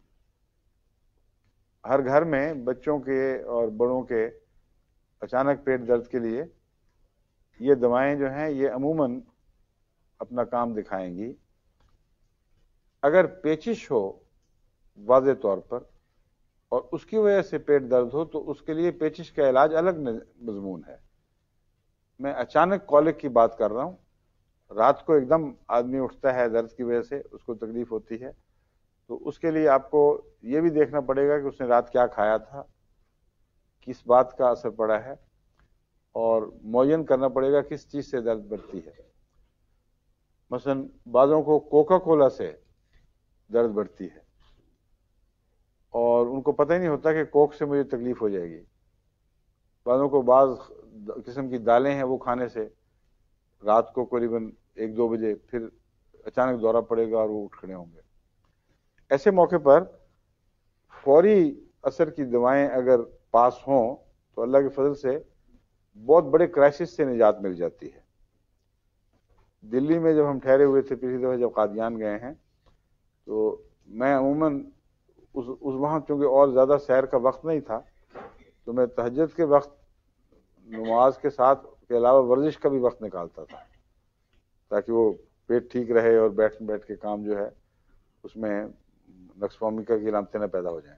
हर घर में बच्चों के और बड़ों के अचानक पेट दर्द के लिए ये दवाएं जो हैं ये अमूमन अपना काम दिखाएंगी। अगर पेचिश हो वाज़े तौर पर और उसकी वजह से पेट दर्द हो तो उसके लिए पेचिश का इलाज अलग मजमून है। मैं अचानक कॉलिक की बात कर रहा हूं, रात को एकदम आदमी उठता है दर्द की वजह से, उसको तकलीफ होती है, तो उसके लिए आपको ये भी देखना पड़ेगा कि उसने रात क्या खाया था, किस बात का असर पड़ा है, और मुअय्यन करना पड़ेगा किस चीज से दर्द बढ़ती है। मसलन बाज़ों को कोका कोला से दर्द बढ़ती है उनको पता ही नहीं होता कि कोक से मुझे तकलीफ हो जाएगी। बाज़ों को बाज़ किस्म की दालें हैं वो खाने से रात को करीबन 1-2 बजे फिर अचानक दौरा पड़ेगा और वो उठ खड़े होंगे। ऐसे मौके पर फौरी असर की दवाएं अगर पास हों तो अल्लाह के फजल से बहुत बड़े क्राइसिस से निजात मिल जाती है। दिल्ली में जब हम ठहरे हुए थे पिछली दफ़ा जब कादियान गए हैं तो मैं अमूमन उस वहाँ चूँकि और ज़्यादा सैर का वक्त नहीं था तो मैं तहज्जुद के वक्त नमाज के साथ के अलावा वर्जिश का भी वक्त निकालता था ताकि वो पेट ठीक रहे और बैठ के काम जो है उसमें नक्सवामिका की अलामतें न पैदा हो जाएं।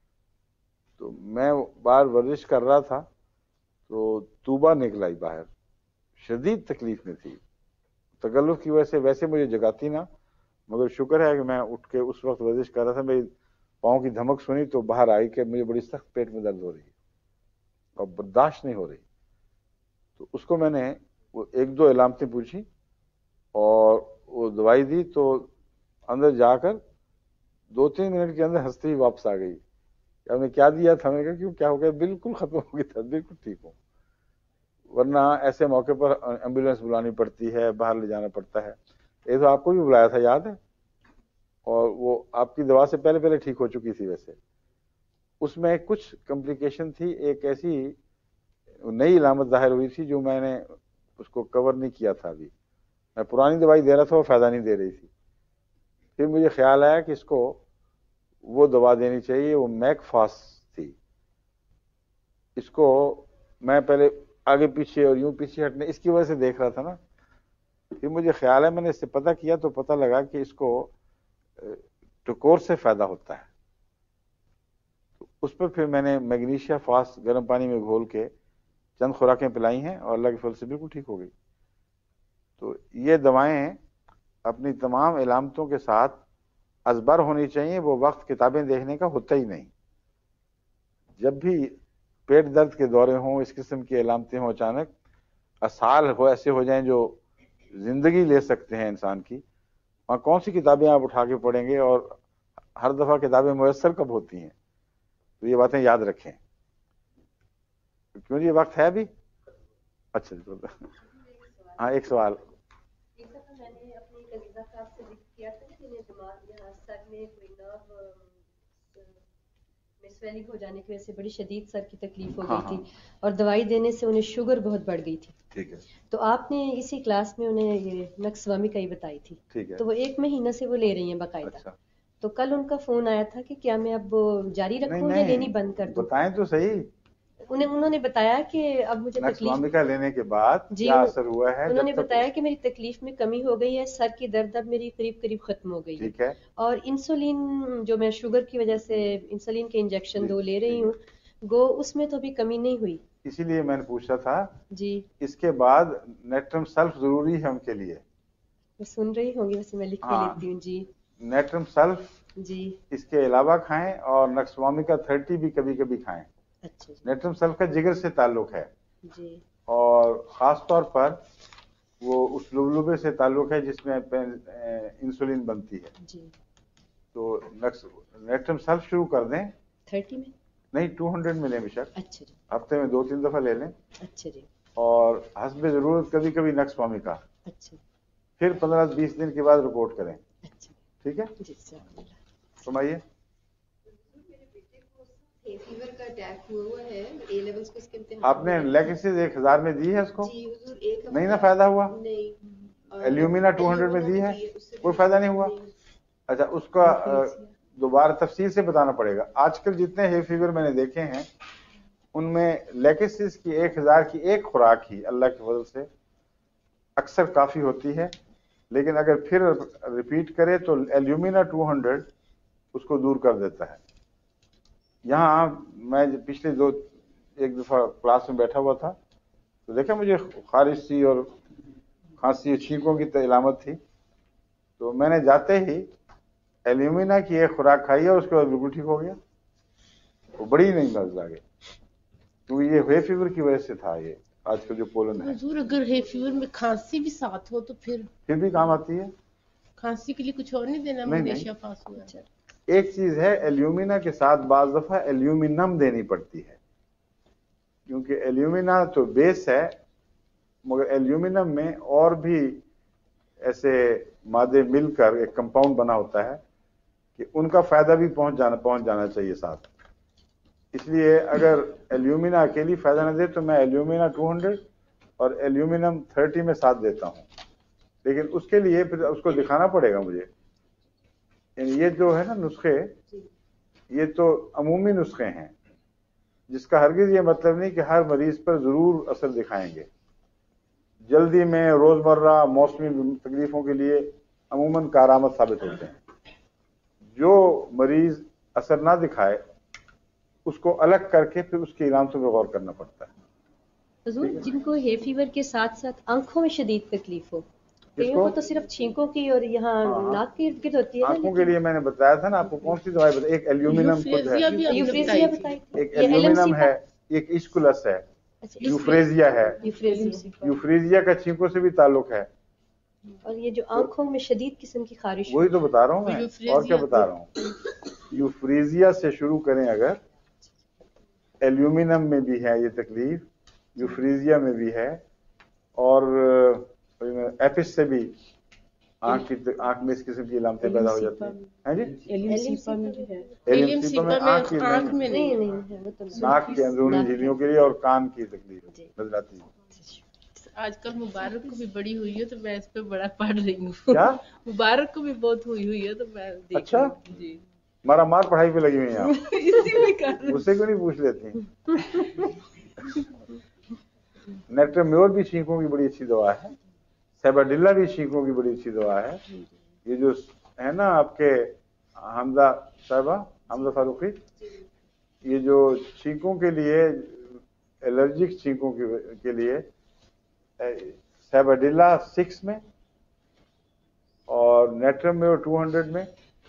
तो मैं बाहर वर्जिश कर रहा था तो तूबा निकल आई बाहर, शदीद तकलीफ में थी, तकल्लुफ की वजह से वैसे मुझे जगाती ना, मगर शुक्र है कि मैं उठ के उस वक्त वर्जिश कर रहा था, मेरी पाँव की धमक सुनी तो बाहर आई कि मुझे बड़ी सख्त पेट में दर्द हो रही है और बर्दाश्त नहीं हो रही। तो उसको मैंने वो 1-2 अलामतें पूछी और वो दवाई दी तो अंदर जाकर 2-3 मिनट के अंदर हंसती हुई वापस आ गई। हमने क्या दिया था? मैंने कहा क्यों, क्या हो गया? बिल्कुल खत्म हो गई था, बिल्कुल ठीक हूँ। वरना ऐसे मौके पर एम्बुलेंस बुलानी पड़ती है, बाहर ले जाना पड़ता है। ये तो आपको भी बुलाया था, याद है? और वो आपकी दवा से पहले ठीक हो चुकी थी। वैसे उसमें कुछ कॉम्प्लिकेशन थी, एक ऐसी नई इलामत जाहिर हुई थी जो मैंने उसको कवर नहीं किया था। अभी मैं पुरानी दवाई दे रहा था, वो फायदा नहीं दे रही थी। फिर मुझे ख्याल आया कि इसको वो दवा देनी चाहिए, वो मैकफास थी। इसको मैं पहले आगे पीछे और यूं पीछे हटने इसकी वजह से देख रहा था ना। फिर मुझे ख्याल है, मैंने इससे पता किया तो पता लगा कि इसको टकोर से फायदा होता है। तो उस पर फिर मैंने मैग्नीशिया फास्ट गर्म पानी में घोल के चंद खुराकें पिलाई हैं और अल्लाह के फल से बिल्कुल ठीक हो गई। तो ये दवाएं अपनी तमाम इलामतों के साथ अजबर होनी चाहिए। वो वक्त किताबें देखने का होता ही नहीं। जब भी पेट दर्द के दौरे हों, इस किस्म की इलामतें हों, अचानक असाल हो ऐसे हो जाएं जो जिंदगी ले सकते हैं इंसान की, वहाँ कौन सी किताबें आप उठा के पढ़ेंगे और हर दफ़ा किताबें मुयस्सर कब होती हैं? तो ये बातें याद रखें। क्यों जी, वक्त है अभी? अच्छा हाँ, एक सवाल। मैंने अपनी तजुर्बा से जिक्र किया था कि मेरे दिमाग में सर में कोई नर्व में स्वेलिंग हो जाने की वजह से बड़ी शदीद सर की तकलीफ हो गई थी और दवाई देने से उन्हें शुगर बहुत बढ़ गई थी। ठीक है। तो आपने इसी क्लास में उन्हें ये नक्सवामी का ही बताई थी। ठीक है। तो वो 1 महीना से वो ले रही हैं बाकायदा। अच्छा। तो कल उनका फोन आया था कि क्या मैं अब जारी रखूं या लेनी बंद कर दूं? बताएं तो सही। उन्होंने बताया कि अब मुझे तकलीफ का लेने के बाद क्या असर हुआ है? उन्होंने बताया कि मेरी तकलीफ में कमी हो गई है, सर की दर्द अब मेरी करीब खत्म हो गई है। ठीक है। और इंसुलिन जो मैं शुगर की वजह से इंसुलिन के इंजेक्शन 2 ले रही हूँ गो, उसमें तो अभी कमी नहीं हुई। इसीलिए मैंने पूछा था जी। इसके बाद नेट्रम सल्फ जरूरी है उनके लिए। मैं सुन रही होंगी, वैसे मैं लिख भी लेती हूँ। जी। नेट्रम सल्फ जी इसके अलावा खाएं और नक्सवामिका 30 भी कभी कभी खाएं। अच्छा। नेट्रम सल्फ का जिगर से ताल्लुक है जी, और खास तौर पर वो उस लुबलुबे से ताल्लुक है जिसमें इंसुलिन बनती है जी। तो नेट्रम सल्फ शुरू कर दें 30 में, नहीं 200 में लें बेशक। अच्छा जी। हफ्ते में 2-3 दफा ले लें। अच्छा जी। और हस्बे जरूरत कभी कभी नक्सवामिका। अच्छा। फिर 15-20 दिन के बाद रिपोर्ट करें। अच्छा। ठीक है जी। सुनाइए। फीवर का अटैक हुआ है, ए लेवल्स के इसके इम्तिहान आपने लेगेसीज 1000 में दी है उसको? जी हुजूर, एक नहीं ना फायदा हुआ? नहीं। एल्यूमिना 200 में दी है, कोई फायदा नहीं हुआ? अच्छा, उसका दोबारा तफसील से बताना पड़ेगा। आजकल जितने हे फीवर मैंने देखे हैं उनमें लेगेसीज की 1000 की एक खुराक ही अल्लाह की फजल से अक्सर काफी होती है, लेकिन अगर फिर रिपीट करे तो एल्यूमिना 200 उसको दूर कर देता है। यहाँ मैं पिछले एक दफ़ा क्लास में बैठा हुआ था तो देखा मुझे खारिश सी और खांसी छींकों की इलामत थी, तो मैंने जाते ही एल्यूमिना की एक खुराक खाई है, उसके बाद बिल्कुल ठीक हो गया। वो बड़ी नहीं मर्ज आ गई, क्योंकि ये हे फीवर की वजह से था। ये आजकल जो पोलन है, अगर हे फीवर में खांसी भी साथ हो तो फिर भी काम आती है। खांसी के लिए कुछ और नहीं देना? हमेशा पास हुआ। ایک چیز ہے ایلیومینا کے ساتھ بعض دفعہ ایلیومینم دینی پڑتی ہے، کیونکہ ایلیومینا تو بیس ہے مگر ایلیومینم میں اور بھی ایسے مادے مل کر ایک کمپاؤنڈ بنا ہوتا ہے کہ ان کا فائدہ بھی پہنچ جانا چاہیے ساتھ. اس لیے اگر ایلیومینا اکیلی فائدہ نہ دے تو میں ایلیومینا 200 اور ایلیومینم 30 میں ساتھ دیتا ہوں، لیکن اس کے لیے پھر اس کو دکھانا پڑے گا مجھے. یعنی یہ جو ہے نا نسخے، یہ تو عمومی نسخے ہیں، جس کا ہرگز یہ مطلب نہیں کہ ہر مریض پر ضرور اثر دکھائیں گے. جلدی میں روزمرہ موسمی تکلیفوں کے لیے عموماً کارآمد ثابت ہوتے ہیں. جو مریض اثر نہ دکھائے اس کو الگ کر کے پھر اس کی علامتوں پہ غور کرنا پڑتا ہے. حضور جن کو ہے فیور کے ساتھ ساتھ آنکھوں میں شدید تکلیف ہو، کئیوں کو تو صرف چھینکوں کی اور یہاں ناک کی ارد گرد ہوتی ہے نا، آنکھوں کے لیے میں نے بتایا تھا نا آپ کو کون سی دوائی بتائی، ایک ایلیومینم خود ہے، یوفریزیا بتائی تھی، ایک ایلیومینم ہے، ایک اسکولس ہے، یوفریزیا ہے. یوفریزیا کا چھینکوں سے بھی تعلق ہے. اور یہ جو آنکھوں میں شدید قسم کی خارش، وہی تو بتا رہا ہوں میں، اور کیا بتا رہا ہوں. یوفریزیا سے شروع کریں اگر، ایلیومینم میں بھی ہے یہ تکلیف، یوفریزیا میں بھی ہے، اور ایپس سے بھی آنکھ میں اس قسم کی علامتیں پیدا ہو جاتی ہیں. جی ایلیم سیپا میں آنکھ میں نہیں ہے، ناک کی اندرونی جھلیوں کے لیے اور کان کی تکلیف نظر آتی ہے. آج کل مبارک کو بھی بڑی ہوئی ہے تو میں اس پہ بڑا پڑھ رہی ہوں. کیا مبارک کو بھی بہت ہوئی ہے تو میں دیکھ اچھا رہی ہوں. جی مارا مار پڑھائی پہ لگی ہوئی ہیں آپ، اسی میں کر رہی اس سے کیوں نہیں پوچھ لیتی؟ نیٹرمیور بھی چھینکوں کی بڑی اچھی دوا ہے، سیباڈیلا بھی چھینکوں کی بڑی اچھی دوا ہے. یہ جو ہے نا آپ کے حمزہ صاحبہ، حمزہ فاروقی، یہ جو چھینکوں کے لیے، الرجک چھینکوں کے لیے سیباڈیلا 6 میں اور نیٹرمیور 200 میں،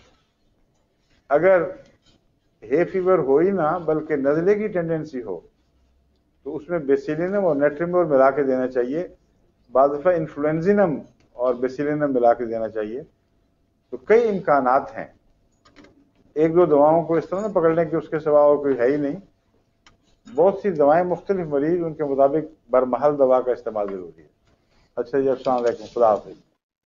اگر ہے فیور ہو ہی نہ بلکہ نزلے کی ٹینڈنسی ہو تو اس میں بیسیلینم اور نیٹرمیور ملا کے دینا چاہیے. بعض دفعہ انفلوئنزینم اور بیسیلینم ملا کے دینا چاہیے. تو کئی امکانات ہیں. ایک دو دواؤں کو اس طرح نہ پکڑ لیں کہ اس کے سوا اور کوئی ہے ہی نہیں. بہت سی دوائیں مختلف مریض ان کے مطابق برمحل دوا کا استعمال ضروری ہے. اچھا جی، السلام علیکم، خدا حافظ.